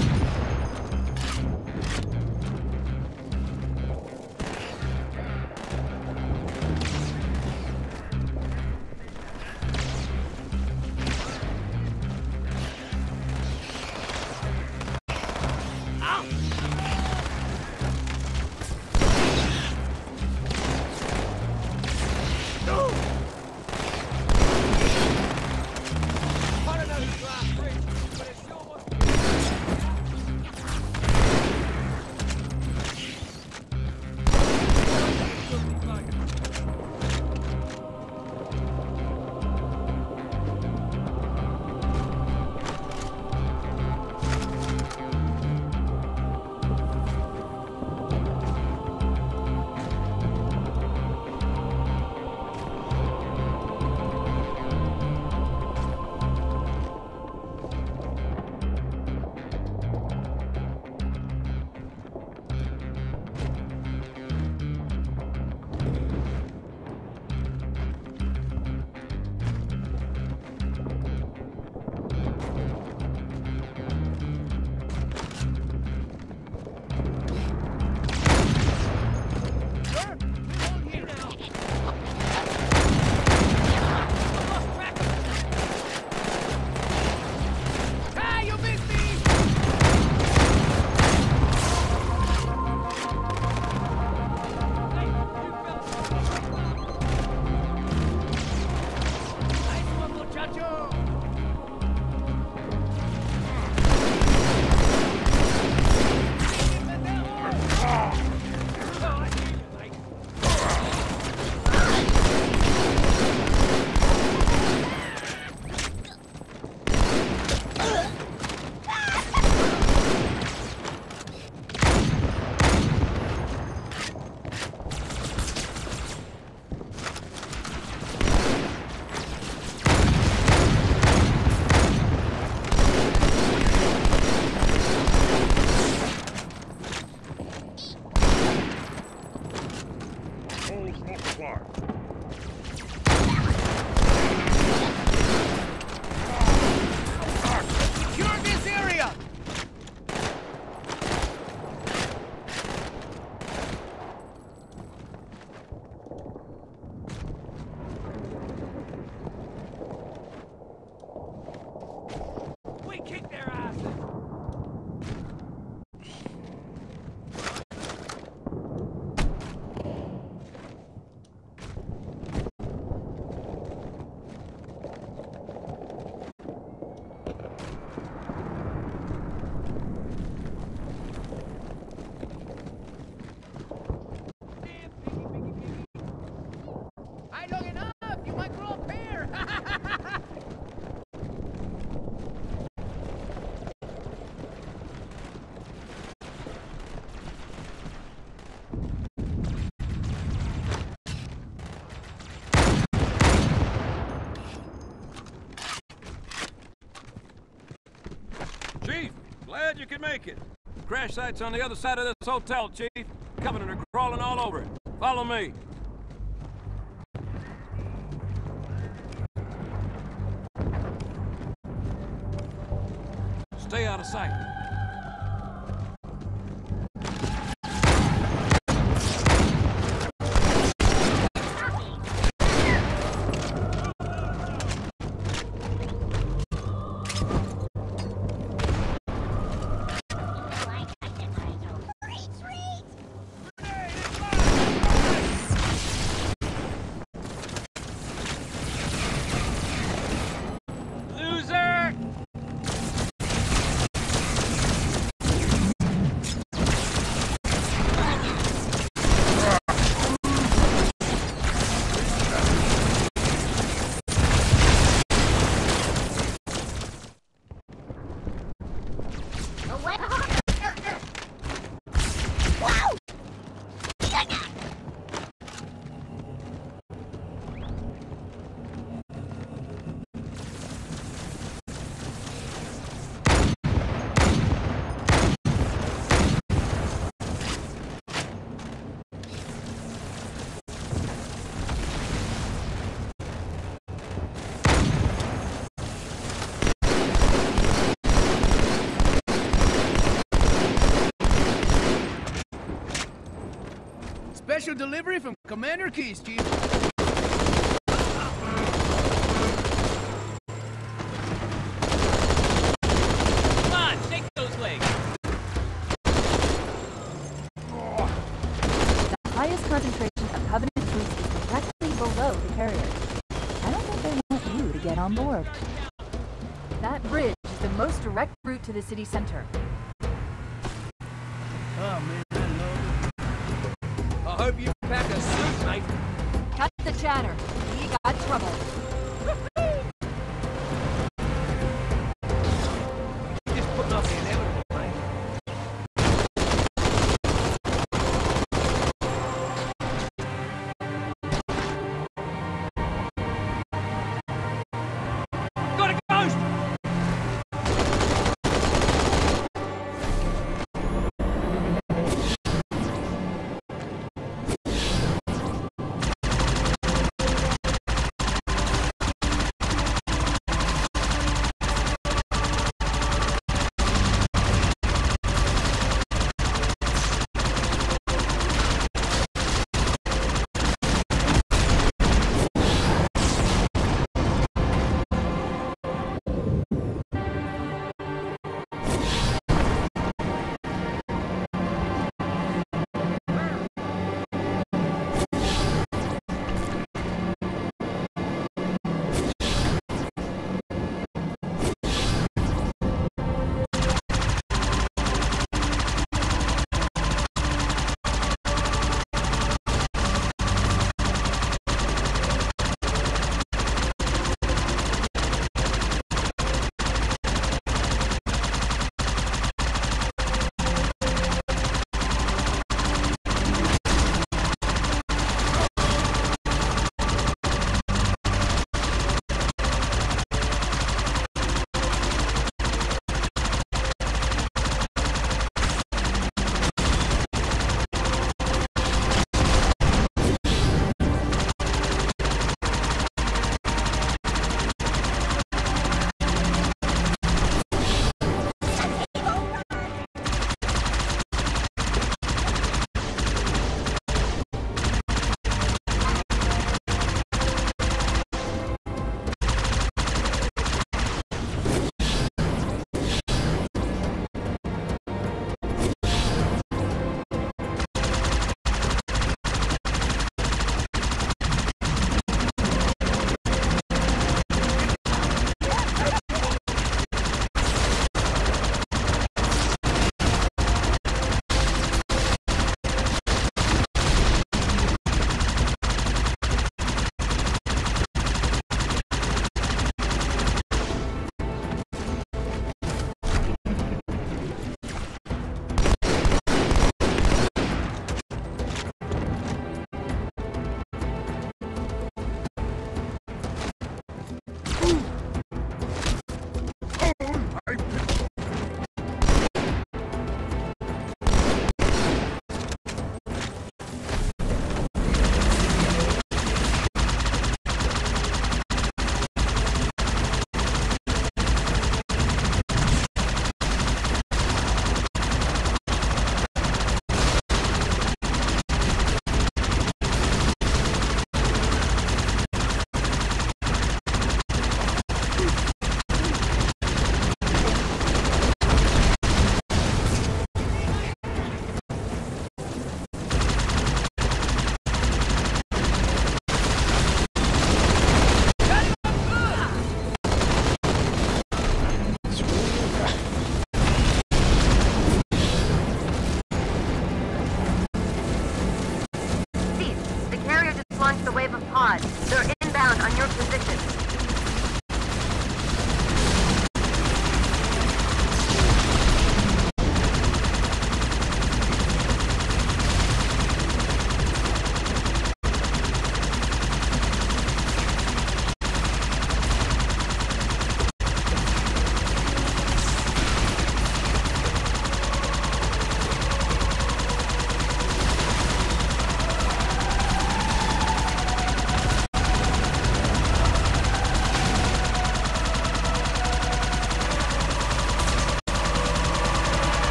Chief, glad you could make it. Crash site's on the other side of this hotel, Chief. Covenant are crawling all over it. Follow me. Stay out of sight. Special delivery from Commander Keyes, Chief. Come on, shake those legs. The highest concentration of Covenant troops is directly below the carrier. I don't think they want you to get on board. That bridge is the most direct route to the city center. Oh, man, I hope you pack a suit, mate. Cut the chatter. We got trouble. Just putting off the inevitable, mate. Got a ghost!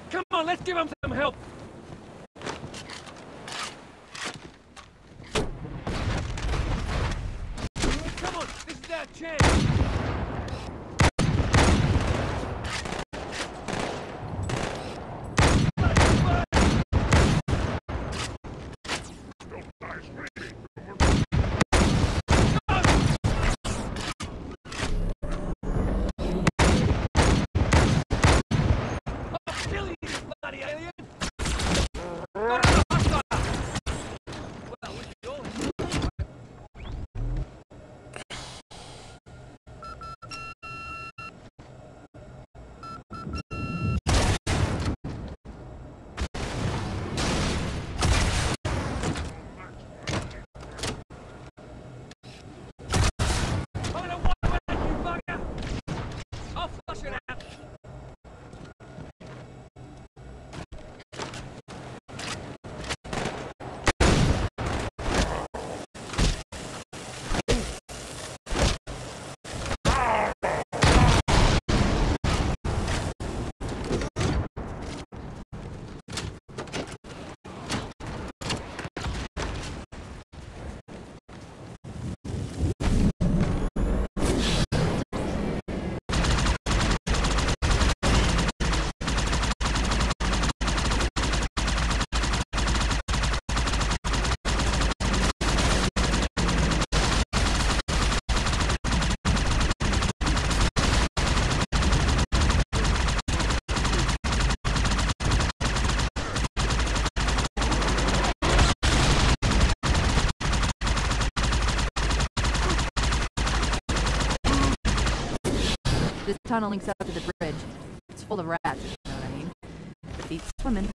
Come on, let's give him some help. Come on, this is our chance. This tunnel links up to the bridge. It's full of rats, if you know what I mean. It beats swimming.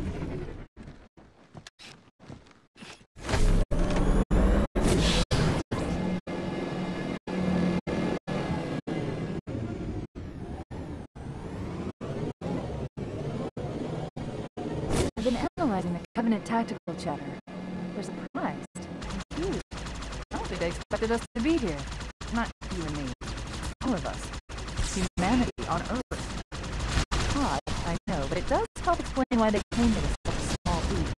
I've been analyzing the Covenant tactical chatter. We're surprised. Confused. I don't think they expected us to be here. Not you and me. All of us. Humanity on Earth. Odd, I know, but it does help explain why they came to this such a small fleet.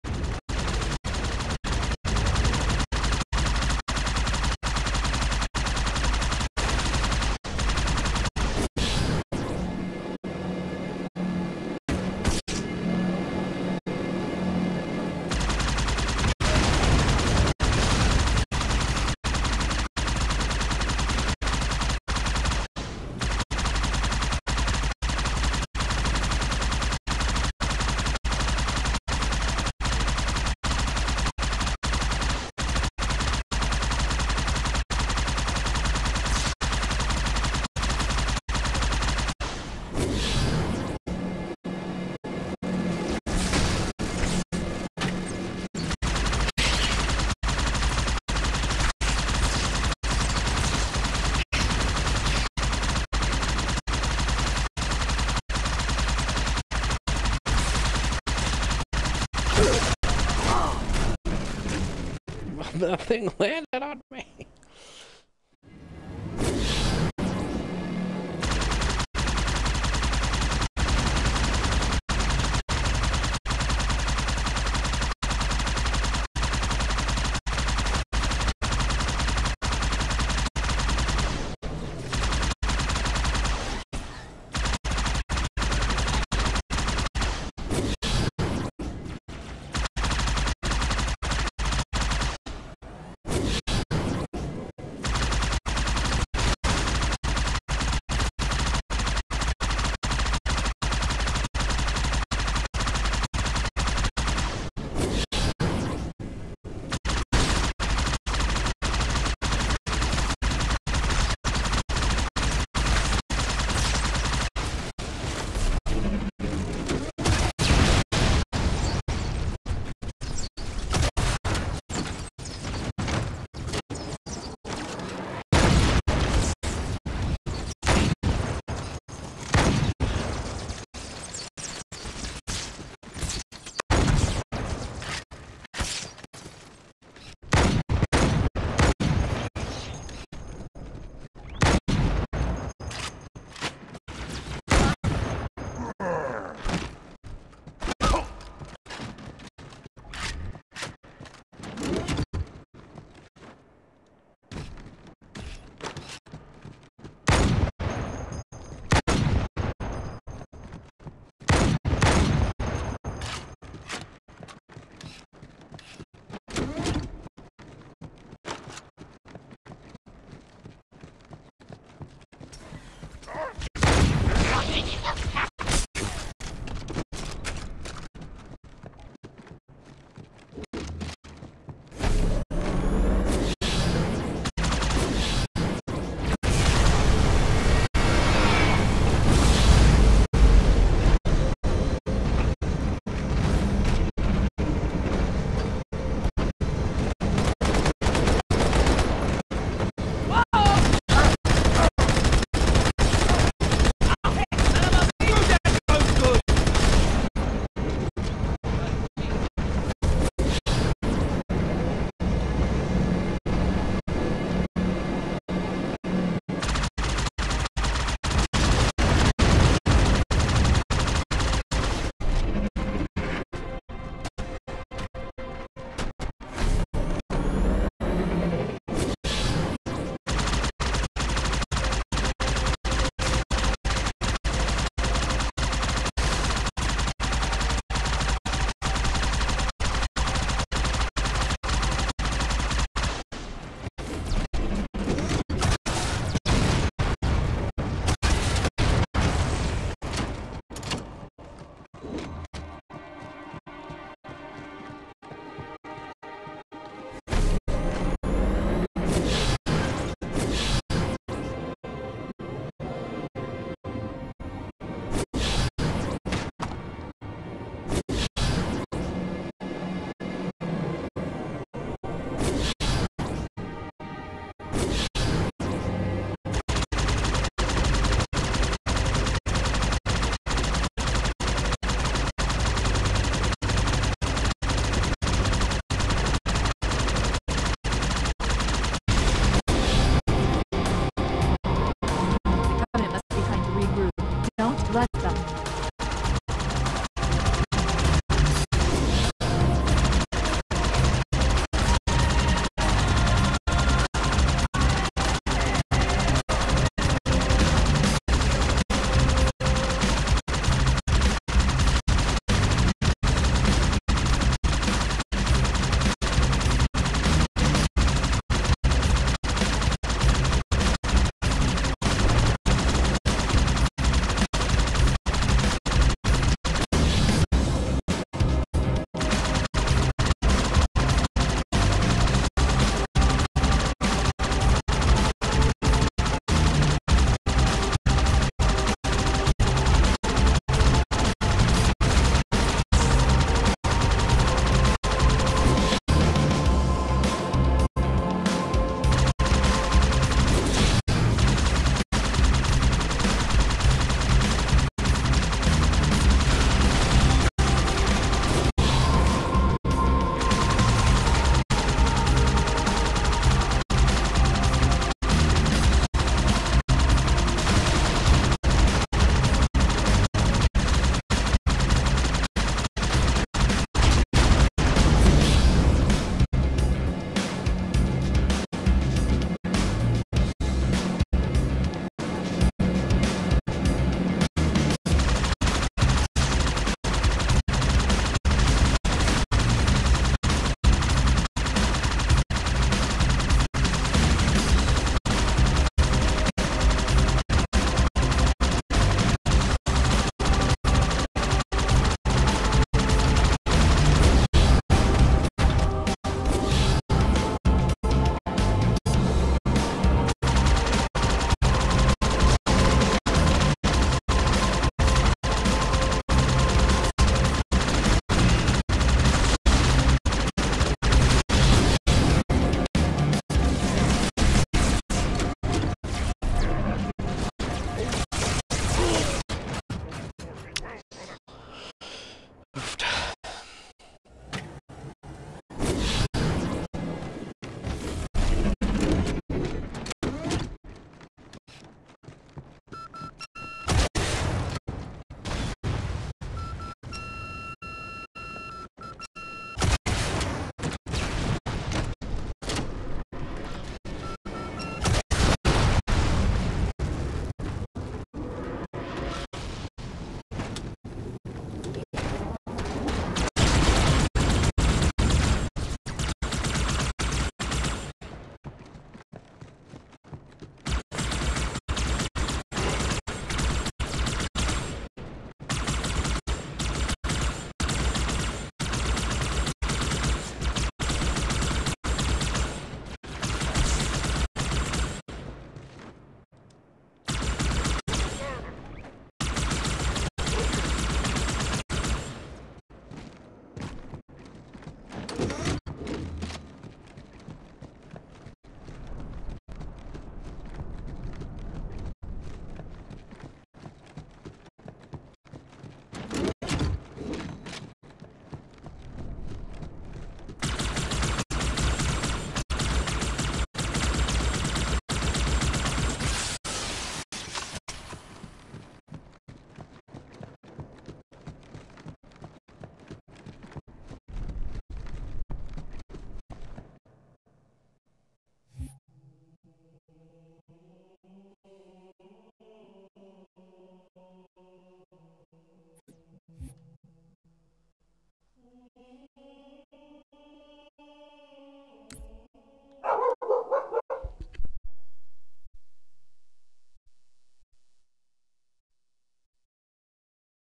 Nothing landed on me. Don't let